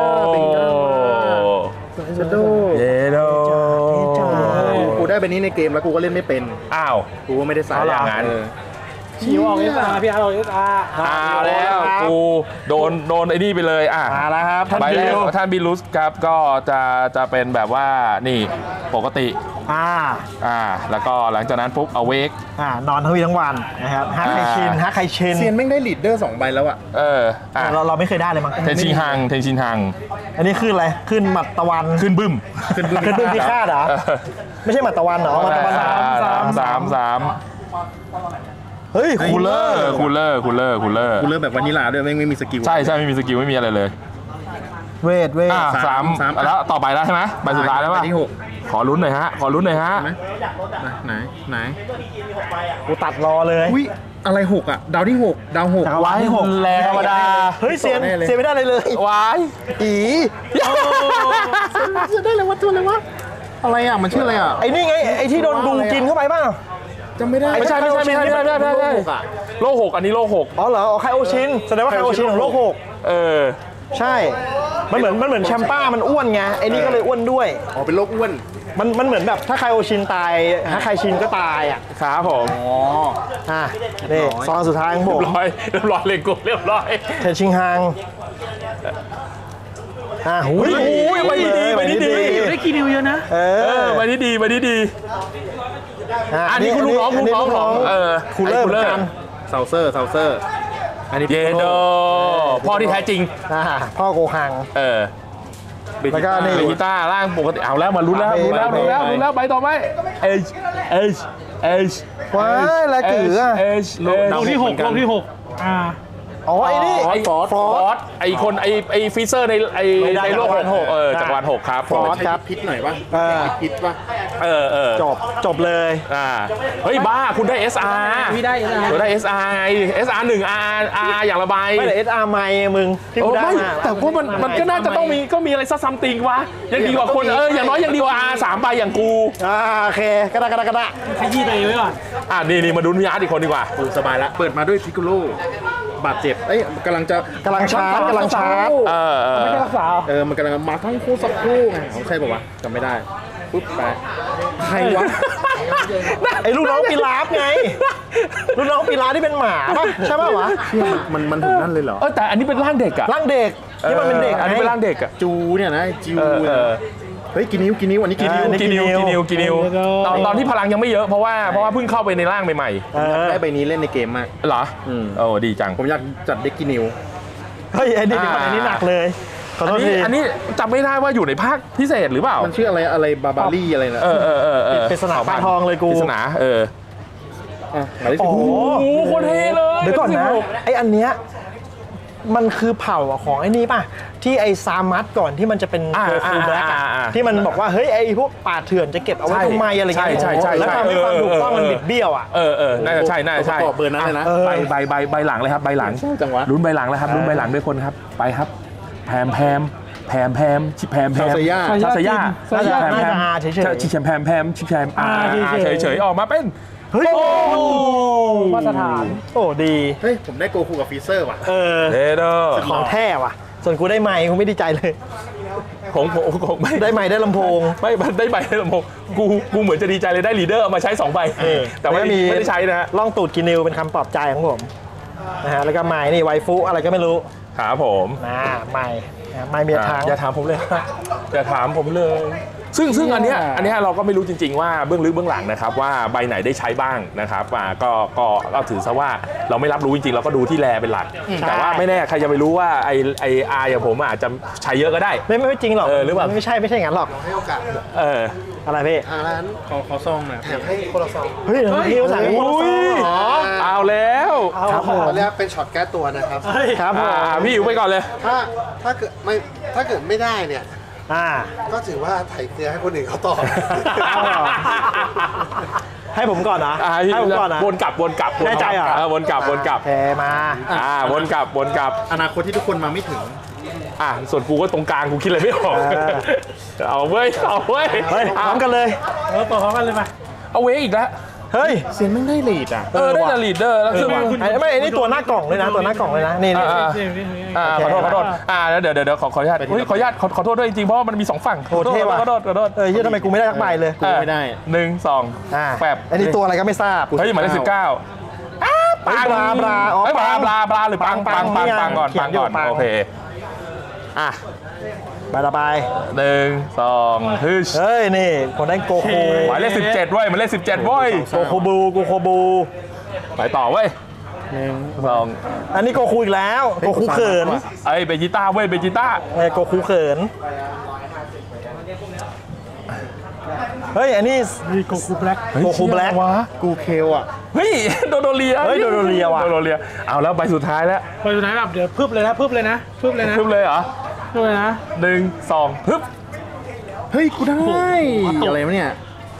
เชโดเยโดจ้ากูได้ใบนี้ในเกมแล้วกูก็เล่นไม่เป็นอ้าวกูก็ไม่ได้ใส่เอาอย่างนั้นเออชิวออกเอสอาร์พี่อาร์ออกเอสอาร์อ้าวแล้วกูโดนโดนไอ้นี่ไปเลยอ่ะมาแล้วครับท่านใบบิแรกวท่านบิลุสครับก็จะจะเป็นแบบว่านี่ปกติอ่าอ่าแล้วก็หลังจากนั้นปุ๊บเอาเวกอ่านอนทั้งวีทั้งวันนะครับฮักไคชินอ่าฮักไคชินเซียนแม่งได้ลีดเดอร์สองใบแล้วอ่ะเอออ่ะเราเราไม่เคยได้เลยมั้งเทนชินฮังเทนชินฮังอันนี้ขึ้นอะไรขึ้นหมัดตะวันขึ้นบึ้มขึ้นบึ้มขึ้นบึ้มพิฆาตเหรอเออไม่ใช่หมัดตะวันเหรอหมัดตะวันสามสามสามสามเฮ้ยคูลเลอร์คูลเลอร์คูลเลอร์คูลเลอร์กูเริ่มแบบวานิลาด้วยแม่งไม่มีสกิลใช่ใช่ไม่มีสกิลไม่มีอะไรเลยเวทเวทอ่าสามสามแล้วต่อไปแล้วใช่ไหมใบสุดท้ายแล้วใบป่ะที่หกขอลุ้นหน่อยฮะขอลุ้นหน่อยฮะไหมไหนไหนไหนกูตัดรอเลยอุ้ยอะไรหกอ่ะดาวที่หกดาวหกจักรวาลที่หกแรงธรรมดาเฮ้ยเซียนแน่เลยเซียนไม่ได้เลยเลยวายอีจะได้เลยวะตัวอะไรวะอะไรอ่ะมันชื่ออะไรอ่ะไอ้นี่ไงไอ้ที่โดนดูกินเข้าไปเปล่าจำไม่ได้ไม่ใช่ไม่ใช่ไม่ใช่ไม่ใช่ไม่ใช่ไม่ใช่หกอ่ะโลหกอันนี้โลหกอ๋อเหรออ๋อไคโอชินแสดงว่าไคโอชินของโลกหกเออใช่ มันเหมือนมันเหมือนแชมป้ามันอ้วนไงไอ้นี่ก็เลยอ้วนด้วยอ๋อเป็นโรคอ้วนมันมันเหมือนแบบถ้าไคโอชินตายถ้าไคชินก็ตายอ่ะครับผมอ๋ออ่ะนี่ซองสุดท้ายของผเรียมบร้อยเรียบร้อยเลยกูเรียบร้อยเทนชิงฮังอ่ะหูยโอ้ยไปดีดีไปดีดีได้กี่นิวเยอะนะเอเอออไปดีดีไปดีดีะอันนี้คุณลูกน้องลูกน้องของเออคูลเลอร์เหมือนกันเซาเซอร์เซาเซอร์อันนี้เยโดพ่อที่แท้จริงอ่าพ่อโกฮังเออแล้วก็นี่เบจิต้าร่างปกติเอาแล้วมาลุ้นแล้วไปลุ้นแล้วไปลุ้นแล้วไปลุ้นแล้วไปต่อไปเอชเอชเอชว้ายลายกืออ่ะเอชโลกที่หกโลกที่หกอ่าอ๋อไอ้นี่ไอ้ฟอร์ดฟอร์ดไอ้คนไอ้ไอ้ฟิเซอร์ในไอ้ไม่ได้ในโลกจักรวาลหกเออจักรวาลหกครับฟอร์ด ครับพิษหน่อยป่ะเออพิษป่ะเออเออจบจบเลยอ่าเฮ้ยบ้าคุณได้ เอส อาร์พี่ได้อะไรคุณได้ เอส อาร์ ไง เอส อาร์ หนึ่ง R R อย่างละใบไม่แต่เอสอาร์ไมมึงที่เอกูอได้ไม่มาแต่ว่ามันมันก็น่าจะต้องมีก็มีอะไรซัซัมติงวะยังดีกว่าคนเอออย่างน้อยยังดีกว่า R สามใบอย่างกูอ่าโอเคกระดากระดากระดาขยี้ตัวเองไว้ก่อนอ่ะนี่นี่มาดูนิยาร์ดอีกคนดีกว่ากูสบายละเปิดมาด้วยพิกโกโลบาดเจ็บเอ้ยกำลังจะกำลังชาร์จกำลังชาร์จเออเออไม่ได้รักษาเออมันกำลังมาทั้งคู่สักครู่ไงเขาใช่ป่าวะจำไม่ได้ปุ๊บไปใครวะไอ้ลูกน้องปีราฟไงลูกน้องปีราฟที่เป็นหมาป่ะใช่ป่ะวะมันมันถึงนั่นเลยเหรอเออแต่อันนี้เป็นร่างเด็กอะร่างเด็กที่มันเป็นเด็กอันนี้เป็นร่างเด็กอะจูเนี่ยนะจิวเออเออเฮ้ยกินนิ้วกินนิ้วอันนี้กินนิ้วเออกินนิวกินนิวกินนิวตอนตอนที่พลังยังไม่เยอะเพราะว่าเพราะว่าเพิ่งเข้าไปในร่างใหม่เออได้ใบนี้เล่นในเกมมากๆเหรออืมโอ้ดีจังผมอยากจัดเด็กกินนิ้วเฮ้ยไอ้นี่เดี๋ยวก่อนอันนี้หนักเลยขออัโทนษนี้ทีอันนี้จำไม่ได้ว่าอยู่ในภาคพิเศษหรือเปล่ามันชื่ออะไรอะไรบาบารี่อะไรนะเออเออเออเออปริศนาปลาทองเลยกูปริศนาเอออ่ะหมายเลขโอ้สิบโหโอ้โหโคตรเท่เลยเดี๋ยวก่อนนะไอ้อันเนี้ยมันคือเผ่าของไอ้นี่ป่ะที่ไอ้ซามัสก่อนที่มันจะเป็นอ่าโกคูแบล็กอ่าอ่าอ่าที่มันบอกว่าเฮ้ยไอ้พวกป่าเถื่อนจะเก็บเอาไว้ทำไมอะไรเงี้ยใช่ใช่ใช่แล้วทำให้ความถูกต้องมันเออบิดเบี้ยวอ่ะเออเออน่าจะใช่น่าจะใช่ประกอบเบอร์นั้นเลยนะเออใบใบใบใบหลังเลยครับใบหลังใช่จังวะลุ้นใบหลังแล้วครับลุ้นใบหลังด้วยคนครับไปครับแพมแพมแพมแพมชิแพมแพมซาซาย่าซาซาย่าซาซาย่าแพมแพมน่าจะอาเฉยๆชิแพมแพมแพมชิแพมอาอ่าเฉยๆเฉยๆออกมาเป็นเฮ้ยโอ้มาตรฐานโอ้ดีเฮ้ยผมได้โกคูกับฟีเซอร์ว่ะเออเดโดของแท้ว่ะ ส่วนกูได้ไมค์กูไม่ดีใจเลยผมผมผมไม่ได้ไมค์ได้ลำโพงไม่ได้ใบได้ลำโพงกูกูเหมือนจะดีใจเลยได้ลีดเดอร์เอามาใช้สองใบแต่ไม่แล้วได้ไม่ได้ใช้นะฮะล่องตูดกินนิวเป็นคำปลอบใจของผมนะฮะแล้วก็ไมค์นี่ไวฟุอะไรก็ไม่รู้ครับผมนะไมค์นะไมค์เมียทางอย่าถามผมเลย อย่าถามผมเลย ซึ่งซึ่งอันเนี้ยอันเนี้ยเราก็ไม่รู้จริง ๆ ว่าเบื้องลึกเบื้องหลังนะครับว่าใบไหนได้ใช้บ้างนะครับอ่าก็ก็ก็ถือซะว่าเราไม่รับรู้จริงๆเราก็ดูที่แลเป็นหลัก แต่ว่าไม่แน่ใครจะไปรู้ว่าไอไออาร์อย่างผมอาจจะใช้เยอะก็ได้ไม่ไม่ไม่จริงหรอกเออหรือเปล่าไม่ใช่ไม่ใช่อย่างนั้นหรอกให้โอกาสเอออะไรพี่ทางร้านขอขอซองหน่อยแถมให้คนละซองเฮ้ยพี่เขาสั่งให้คนละซองเหรอเอาแล้วครับผมตอนแรกเป็นช็อตแก้ตัวนะครับครับผมอ่าพี่อยู่ไปก่อนเลยถ้าถ้าเกิดไม่ถ้าเกิดไม่ได้เนี่ยอ่าก็ถือว่าไถเกลือให้คนอื่นเขาต่อให้ผมก่อนนะอ่าให้ผมก่อนนะวนกลับวนกลับวนแน่ใจเหรอเออวนกลับวนกลับแพมาอ่าวนกลับวนกลับอนาคตที่ทุกคนมาไม่ถึงอ่ะส่วนกูก็ตรงกลางกูคิดอะไรไม่ออก เอาเว้ยเอาเว้ยเฮ้ยพร้อมกันเลยเออเปิดพร้อมกันเลยป่ะเอาเว้ยอีกแล้วเฮ้ยเซียนไม่ได้ลีดอ่ะเออได้แต่ลีดเดอร์แล้วคือไอ้ไม่ไอ้นี่ตัวหน้ากล่องเลยนะตัวหน้ากล่องเลยนะนี่นี่อ่านี่นี่นี่อ่าขอโทษขอโทษอ่าแล้วเดี๋ยวเดี๋ยวเดี๋ยวขอขออนุญาตอุ๊ยขออนุญาตขอขอโทษด้วยจริงๆเพราะว่ามันมีสองฝั่งโอ้เท่ว่ะขอโทษขอโทษเออเฮียทำไมกูไม่ได้สักใบเลยกูไม่ได้หนึ่งสองอ่าแปบไอ้นี่ตัวอะไรก็ไม่ทราบเฮ้ยหมายเลขสิบเก้าเฮ้ยบลาบลาอ๋อเฮ้ยบลาปังบลาบลาหรือปังปัปังงปังเนี่ยปังก่อนเขียปันงอยู่ก่อนปังโอเคอ่ะใบละใบหนึ่งสองฮึชเฮ้ยนี่คนได้โกคูหมายเลขสิบเจ็ดเว้ยหมายเลขสิบเจ็ดเว้ยโกคูบูโกคูบูไปต่อเว้ยหนึ่งสองอันนี้โกคูอีกแล้วโกคูเขินเอ้ยเบจิต้าเว้ยเบจิต้าเฮ้ยโกคูเขินเฮ้ยอันนี้นี่โกคูแบล็กโกคูแบล็กวะกูเคลอ่ะเฮ้ยโดโดเลียเฮ้ยโดโดเลียว่ะโดโดเลียเอาแล้วใบสุดท้ายแล้วไปสุดท้ายแบบเดี๋ยวพึบเลยนะพึบเลยนะพึบเลยนะพึบเลยเหรอพึบเลยนะหนึ่งสองพึบเฮ้ยกูได้อะไรวะเนี่ย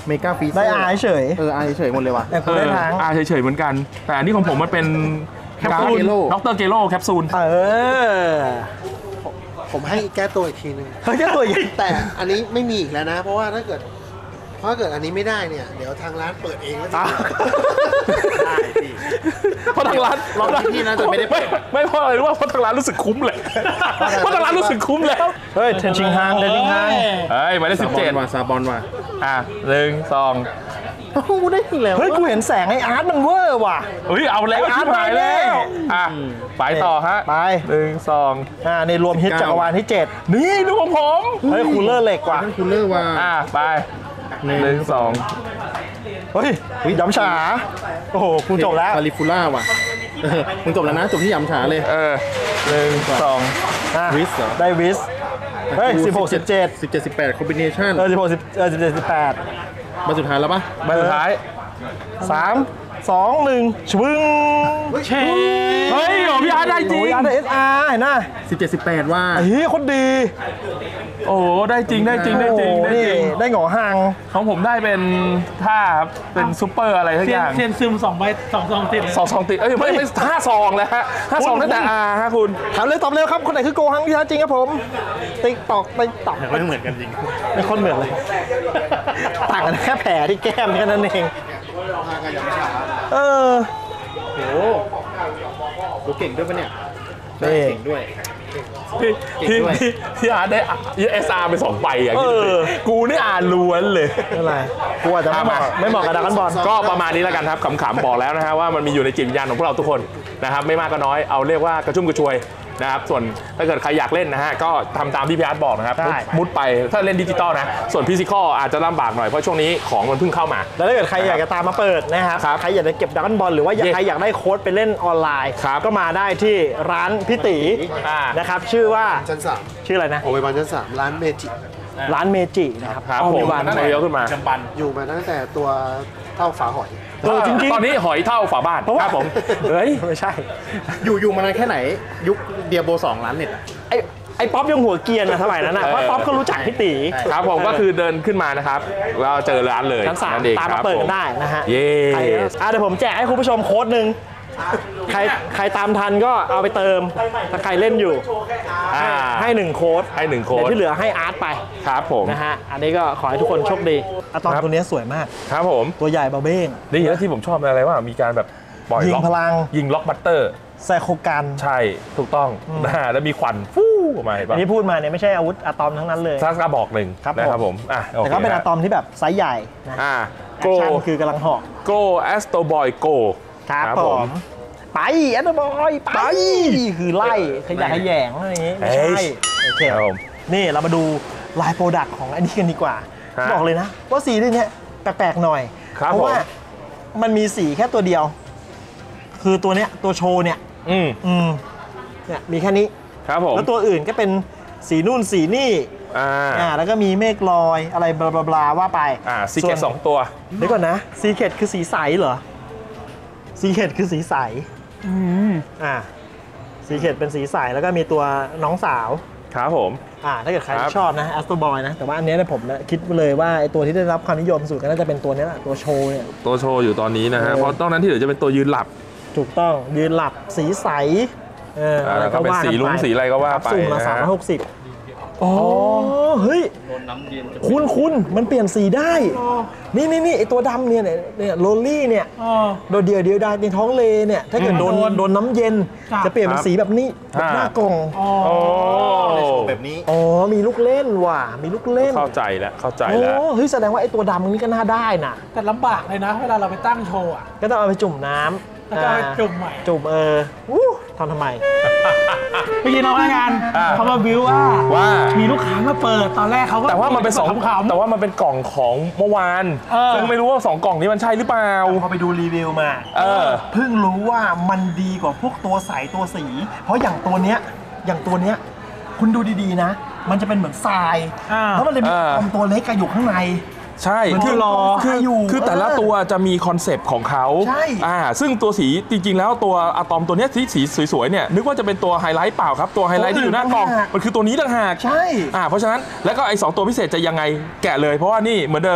เมกาฟีเซอร์ได้อาเฉยเอออาเฉยหมดเลยว่ะแต่คุณได้ทั้งอ่าเฉยๆเหมือนกัน แต่อันนี้ของผมมันเป็นแคปซูลด็อกเตอร์เกโลแคปซูลเออผมให้แก้ตัวอีกทีนึงเฮ้ยแค่ตัวใหญ่แต่อันนี้ไม่มีอีกแล้วนะ เพราะว่าถ้าเกิดเพราะถ้าเกิดอันนี้ไม่ได้เนี่ย เดี๋ยวทางร้านเปิดเองแล้วจะได้พี่เพราะทางร้านลองที่นะแต่ไม่ได้เปิดไม่เพราะอะไรรู้ว่าเพราะทางร้านรู้สึกคุ้มเลยเพราะทางร้านรู้สึกคุ้มแล้วเฮ้ยเทนชิงฮางเทนชิงฮางเฮ้ยหมายเลขซาสิบบอเจ็ดลว่ะซาบอลว่ะอ่ะหนึ่งสองโอ้โหได้อีกแล้วเฮ้ยกูเห็นแสงไอ้อาร์ตมันเวอร์ว่ะเฮ้ยเอาแล้วไอ้อาร์ชิตบหายแล้วไปแล้วอ่ะไปต่อฮะไปหนึ่งสองอ่าในรวมฮิตจักรวาลที่เจ็ดนี่ดูของผมเฮ้ยคูลเลอร์เหล็กว่ะนั่นคูลเลอร์ว่ะอ่ะไปหนึ่งสองเฮ้ยย้ำฉาโอ้โหกูจบแล้วคาลิฟูล่าว่ะเออมึงจบแล้วนะจบที่ยำฉาเลยเออหนึ่งสองอ่ะวิสเหรอได้วิสเฮ้ยสิบหกสิบเจ็ดสิบเจ็ดสิบแปดคอมบิเนชั่นเออสิบหกสิบเออสิบเจ็ดสิบแปดมาสุดท้ายแล้วปะใบสุดท้ายสามสองหนึ่งชวึ้งเชเฮ้ยโอ้พี่อาร์ตได้จริงโอ้ยอาร์ตได้เอสอาร์เห็นไหมสิบเจ็ดสิบแปดว่าไอ้เฮ้ยคนดีโอ้โหได้จริงได้จริงได้จริงโอ้ได้นี่จริงได้หงอหางของผมได้เป็นท่าครับเป็นซูเปอร์อะไรสักเซีอยนย่างเซียนซึมสองใบสองซองติดเลยสองซองติดเอ้ยไม่ไม่ห้าซองแล้วฮะห้าซองตั้งแต่อาฮะคุณถามเลยตอบเร็วครับ คนไหนคือโกหังที่แท้จริงครับผม ติ๊กตอกติ๊กตอกไม่เหมือนกันจริงไม่คนเหมือนเลย ต่างกันแค่แผลที่แก้มแค่นั้นเอง เออโอ้โหดูเก่งด้วยปะเนี่ยนี่เก่งด้วยพี่พี่ด้วยพี่พี่อาร์ตได้เอสอาร์ไปสองใบอ่ะเออกูนี่อ่านล้วนเลยไม่เป็นไรกูอาจจะไม่เหมาะไม่เหมาะกับดราก้อนบอลก็ประมาณนี้แล้วกันครับขำๆบอกแล้วนะฮะว่ามันมีอยู่ในจิตวิญญาณของพวกเราทุกคนนะครับไม่มากก็น้อยเอาเรียกว่ากระชุ่มกระชวยนะครับส่วนถ้าเกิดใครอยากเล่นนะฮะก็ทำตามที่พี่อาร์ตบอกนะครับใช่มุดไปถ้าเล่นดิจิตอลนะส่วนฟิสิกอลอาจจะลำบากหน่อยเพราะช่วงนี้ของมันเพิ่งเข้ามาแล้วถ้าเกิดใครอยากจะตามมาเปิดนะครับครับใครอยากจะเก็บดราก้อนบอลหรือว่าอยากเย้ใครอยากได้โค้ดไปเล่นออนไลน์ครับก็มาได้ที่ร้านพี่ตีอ่านะครับ ชื่อว่าชั้นสามชื่ออะไรนะโอเวบานชั้นสามร้านเมจิร้านเมจินะครับครับอ๋อผมวันนั่นเองขึ้นมาจำบันอยู่มาตั้งแต่ตัวเท่าฝาหอยเออจริงๆตอนนี้หอยเท่าฝาบ้านเพราะว่าครับผมเฮ้ยไม่ใช่อยู่อยู่มานานแค่ไหน ยุคเดียโบสองล้านเน็ตอะไอ้ไอ้ป๊อปยังหัวเกรียนนะสมัยนั้นนะเพราะป๊อปก็รู้จักพี่ตีครับผมก็คือเดินขึ้นมานะครับเราเจอร้านเลยชั้นสามนั่นเองตามคมารับเปิดผกันมได้นะฮะเย้ใครอ่ะเดี๋ยวผมแจกให้คุณผู้ชมโค้ดหนึ่งใครใครตามทันก็เอาไปเติม ถ้าใครเล่นอยู่อ่าให้หนึ่งโค้ดให้หนึ่งโค้ดเดี๋ยวที่เหลือให้อาร์ตไปครับผมนะฮะ อันนี้ก็ขอให้ทุกคนโชคดีอะตอมครับตัวนี้สวยมากครับผมตัวใหญ่เบาเบ้งนี่แล้วที่ผมชอบอะไรว่ามีการแบบปล่อยยิงล็อกพลังยิงล็อกบัตเตอร์ไซโคกันใช่ถูกต้องนะฮะแล้วมีควันฟู่ออกมาเห็นอัปะนนี้พูดมาเนี่ยไม่ใช่อาวุธอะตอมทั้งนั้นเลยถ้ากระบอกหนึ่งครับนะครับผมอ่ะโอแต่เคก็เป็นฮอะตอมที่แบบไซส์ใหญ่นะอ่าแอโกคชั่นคือกำลังเหาะโกแอสโตบอยโกครับผมไปแอนด์บอยไปคือไล่ขยะแขยงอะไรอย่างงี้ไม่ใช่โอเคครับผมนี่เรามาดูลายโปรดักต์ของอันนี้กันดีกว่าฮะบอกเลยนะ ว่าสีนี่เนี่ยแปลกๆหน่อยครับเพราะว่าผมมันมีสีแค่ตัวเดียว คือตัวเนี้ยตัวโชว์เนี่ยอืมอืมเนี่ยมีแค่นี้ครับผมแล้วตัวอื่นก็เป็นสีนู่นสีนี่อ่าอ่าแล้วก็มีเมฆลอยอะไรบลาบลาบลาว่าไปอ่าซีเกตสองตัวเดี๋ยวก่อนนะซีเคดคือสีใสเหรอซีเคดคือสีใสอ่าซีเคดเป็นสีใสแล้วก็มีตัวน้องสาวครับผมอ่าถ้าเกิดใครครับชอบนะแอสโตบอยนะ แต่ว่าอันเนี้ยเนี่ยผมนะคิดเลยว่าไอตัวที่ได้รับความนิยมสุดก็น่าจะเป็นตัวเนี้ยแหละตัวโชว์เนี่ยตัวโชว์อยู่ตอนนี้นะฮะเออเพราะตอนนั้นที่เหลือจะเป็นตัวยืนหลับถูกต้องยืนหลับสีใสเอออ่าแล้วก็เป็นสีลุ้งสีอะไรก็ว่าไปสุ่มละนะฮะสามร้อยหกสิบอ๋อเฮ้ยคุณคุณมันเปลี่ยนสีได้ นี่นี่นี่ไอตัวดำเนี่ยเนี่ยเนี่ยโรลลี่เนี่ยอ๋อโดดเดียวเดียวดายในท้องเลเนี่ยถ้าเกิดโดนโดนโดนน้ำเย็นครับจะเปลี่ยนเป็นสีแบบนี้แบบหน้ากล่องอ๋อโอ้แบบนี้อ๋อมีลูกเล่นว่ะมีลูกเล่นเข้าใจแล้วเข้าใจโอ้แล้วเฮ้ยแสดงว่าไอตัวดำนี่ก็น่าได้น่ะแต่ลำบากเลยนะ เวลาเราไปตั้งโชว์อะก็ต้องเอาไปจุ่มน้ำแล้วก็เอาไปจุ่มใหม่จุ่มเออวู้ทำทำไมเมื่อกี้น้องรายงานอ่าเขามาบิวว่าว่ามีลูกค้ามาเปิดตอนแรกเขาก็แต่ว่ามันเป็นสองขำๆแต่ว่ามันเป็นกล่องของเมื่อวานเออซึ่งไม่รู้ว่าสองกล่องนี้มันใช่หรือเปล่าพอไปดูรีวิวมาเออเพิ่งรู้ว่ามันดีกว่าพวกตัวใสตัวสี เพราะอย่างตัวเนี้ยอย่างตัวเนี้ยคุณดูดีๆนะ มันจะเป็นเหมือนทรายอ่าแล้วมันจะมีอ่าอมตัวเล็กอะอยู่ข้างในใช่มันคือรอคืออยู่คือแต่ละเออตัวจะมีคอนเซปต์ของเขาใช่อ่าซึ่งตัวสีจริงๆแล้วตัวอะตอมตัวเนี้ยที่สีสวยๆเนี่ยนึกว่าจะเป็นตัวไฮไลท์เปล่าครับตัวไฮไลท์ที่อยู่หน้ากล่องมันคือตัวนี้ต่างหากใช่อ่าเพราะฉะนั้นแล้วก็ไอ้สองตัวพิเศษจะยังไงแกะเลยเพราะว่านี่เหมือนเดิม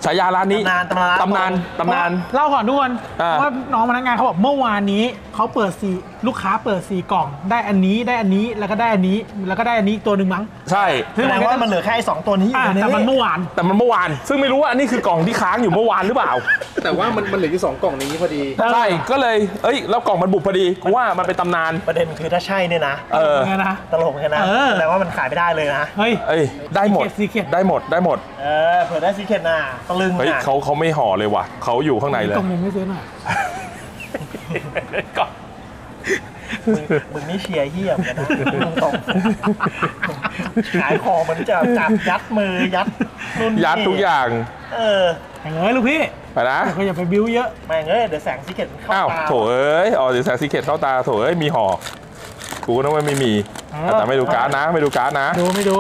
ฉายาร้านนี้ตำนานตำนานตำนานตำนานเล่าก่อนทุกคนอ่าเพราะว่าน้องพนักงานเขาบอกเมื่อวานนี้เขาเปิดสี่ลูกค้าเปิดสี่กล่อง ได้อันนี้ได้อันนี้แล้วก็ได้อันนี้แล้วก็ได้อันนี้อีกตัวหนึ่งมั้งใช่แสดงว่ามันเหลือแค่ไอ้สองตัวนี้อ่าอยู่ในแต่มันเมื่อวานแต่มันเมื่อวาน ซึ่งไม่รู้ว่าอันนี้คือกล่องที่ค้างอยู่เมื่อวานหรือเปล่าแต่ว่ามันมันเหลืออยู่สองกล่องในนี้พอดีใช่ก็เลยเอ้ยแล้วกล่องมันบุกพอดีเพราะว่ามันเป็นตำนานประเด็นคือถ้าใช่เนี่ยนะเออไงนะตลกเหมือนกันนะเออแต่ว่ามันขายไม่ได้เลยนะเฮ้ยเอ้ยได้หมด Secret ได้หมดได้หมดเออเผื่อได้ซีเคทน่ะตะลึงเฮ้ยน่ะเขาเขาไม่ห่อเลยว่ะเขาอยู่ข้างในเลยกล่องหนึ่งไม่ซื้อหน่อยก็มึงมึงนี่เชียร์เหี้ยเหมอนกันนะตรงๆขายของมันจะจับยัดมือยัดรุ่นยัดทุกอย่างเออเฮ้ยลูกพี่ไปนะแต่ก็อย่าไปบิ้วเยอะแม่งเอ้ยเดี๋ยวแสงซีเคทเข้าอ้าวตาโถเอ้ยอ๋อเดี๋ยวแสงซีเคทเข้าตาโถเอ้ยมีห่อกูนึกว่าไม่มีเออแต่ไม่ดูการ์ดนะไม่ดูการ์ดนะดูไม่ดู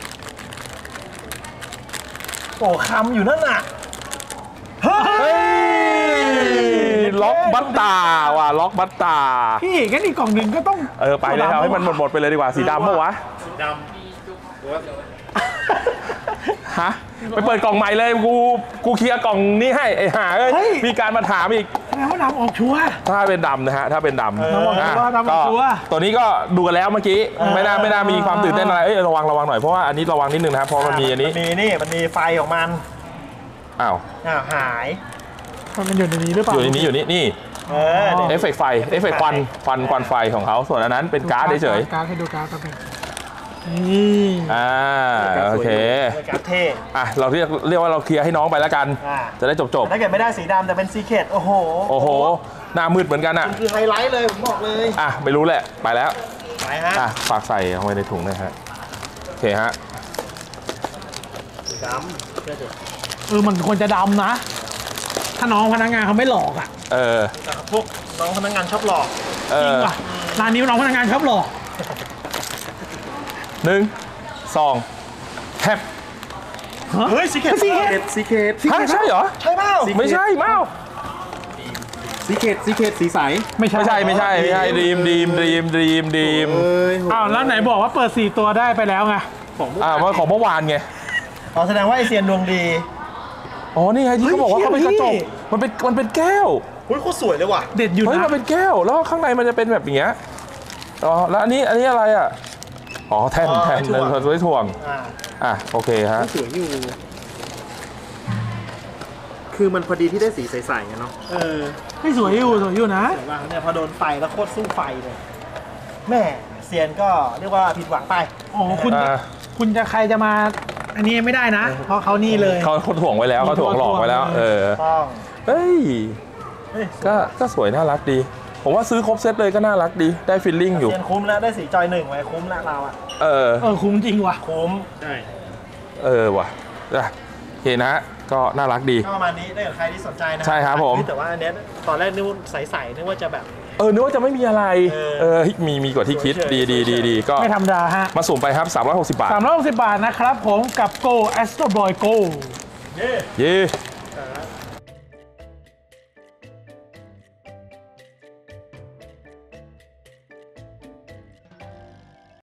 โอ้คำอยู่นั่นน่ะเฮ้ยล็อกบัตตาว่ะล็อกบัตตาพี่งั้นอีกกล่องหนึ่งก็ต้องเออไปเลยเอาให้มันหมดหมดๆไปเลยดีกว่าสีดำปะวะดำหรือว่าฮะไปเปิดกล่องใหม่เลยกูกูเคลียร์กล่องนี้ให้ไอ้ห่าเอ้ยเฮ้ยมีการมาถามอีกแสดงว่าน้ำออกชัวร์ถ้าเป็นดำนะฮะถ้าเป็นดำเราบอกเลยว่าดำก็ชัวร์ตัวนี้ก็ดูกันแล้วเมื่อกี้ไม่น่าไม่น่ามีความตื่นเต้นอะไรเอ้ยระวังระวังหน่อยเพราะว่าอันนี้ระวังนิดนึงนะครับเพราะมันมีอันนี้มันมีนี่มันมีไฟของมันอ้าวอ้าวหายมันอยู่ในนี้หรือเปล่าอยู่ในนี้อยู่นี่นี่เออนี่เอฟเฟกต์ไฟเอฟเฟกต์ควันควันควันไฟของเขาส่วนอันนั้นเป็นการ์ดเฉยการ์ดให้ดูการ์ดแป๊บนึงนี่ๆอ่าโอเคเป็นการ์ดเท่อ่ะเราเรียกเรียกว่าเราเคลียร์ให้น้องไปแล้วกันอ่าจะได้จบจบถ้าเกิดไม่ได้สีดำแต่เป็นซีเคทโอ้โหๆโอ้โหหน้ามืดเหมือนกันอ่ะมันคือไฮไลท์เลยผมบอกเลยอ่ะไม่รู้แหละไปแล้วไปฮะอ่ะฝากใส่เอาไว้ในถุงเลยฮะโอเคฮะสีดำเชื่อเถอะเออมันควรจะดำนะ ถ้าน้องพนักงานเขาไม่หลอกอ่ะเออแต่พวกน้องพนักงานชอบหลอกเอจริงอป่ะร้านนี้น้องพนักงานชอบหลอกหนึ่งสองแทบเฮ้ยซีเคทซีเคซีเคทฮะใช่เหรอใช่เปล่าไม่ใช่เมาซีเคทซีเคทสีใสไม่ใช่ไม่ใช่ไม่ใช่ไม่ใช่ดีมดีมดีมดีมดีมเอ้ยอ้าวแล้วไหนบอกว่าเปิดสี่ตัวได้ไปแล้วไงของอ่าว่าของเมื่อวานไงอ๋อแสดงว่าไอเซียนดวงดีอ๋อนี่ไงที่เขาบอกว่าเขาเป็นกระจกมันเป็นมันเป็นแก้วเฮ้ยโคตรสวยเลยว่ะเด็ดอยู่เฮ้ยนะมันเป็นแก้วแล้วข้างในมันจะเป็นแบบอย่างเงี้ยอ๋อแล้วอันนี้อันนี้อะไรอ่ะอ๋อแท่นอ๋อแท่นถ่วงเลยไว้ถ่วงอ่าอ่ะโอเคฮะสวยอยู่ คือมันพอดีที่ได้สีใสๆไงเนาะเออไม่สวยอยู่สวยอยู่นะสวยว่ะเนี่ยพอโดนไฟแล้วโคตรสู้ไฟเลย แม่เซียนก็เรียกว่าผิดหวังไปอ๋อคุณอ่าคุณจะใครจะมาอันนี้ไม่ได้นะ เพราะเขานี่เลยเขาเขาถ่วงไว้แล้วเขาถ่วงหลอกไว้แล้ว เออต้องเฮ้ยเฮ้ยก็ก็สวยน่ารักดี ผมว่าซื้อครบเซตเลยก็น่ารักดีได้ฟีลลิ่งอยู่เซียนคุ้มแล้วได้สีจอยหนึ่งไว้คุ้มแล้วเราอ่ะเออเออคุ้มจริงว่ะคุ้มใช่เออว่ะอ่ะโอเคนะฮะก็น่ารักดีก็ประมาณนี้ได้กับใครที่สนใจนะใช่ครับผมแต่ว่าอันเนี้ยตอนแรกนึกว่าใสๆนึกว่าจะแบบเออนึกว่าจะไม่มีอะไรเออเออมีมีกว่าที่คิดสวยเฉยดีดีดีดีก็ไม่ธรรมดาฮะมาสุ่มไปครับสามร้อยหกสิบบาทสามร้อยหกสิบบาทนะครับผมกับ Go Astro Boy Go เย้เย่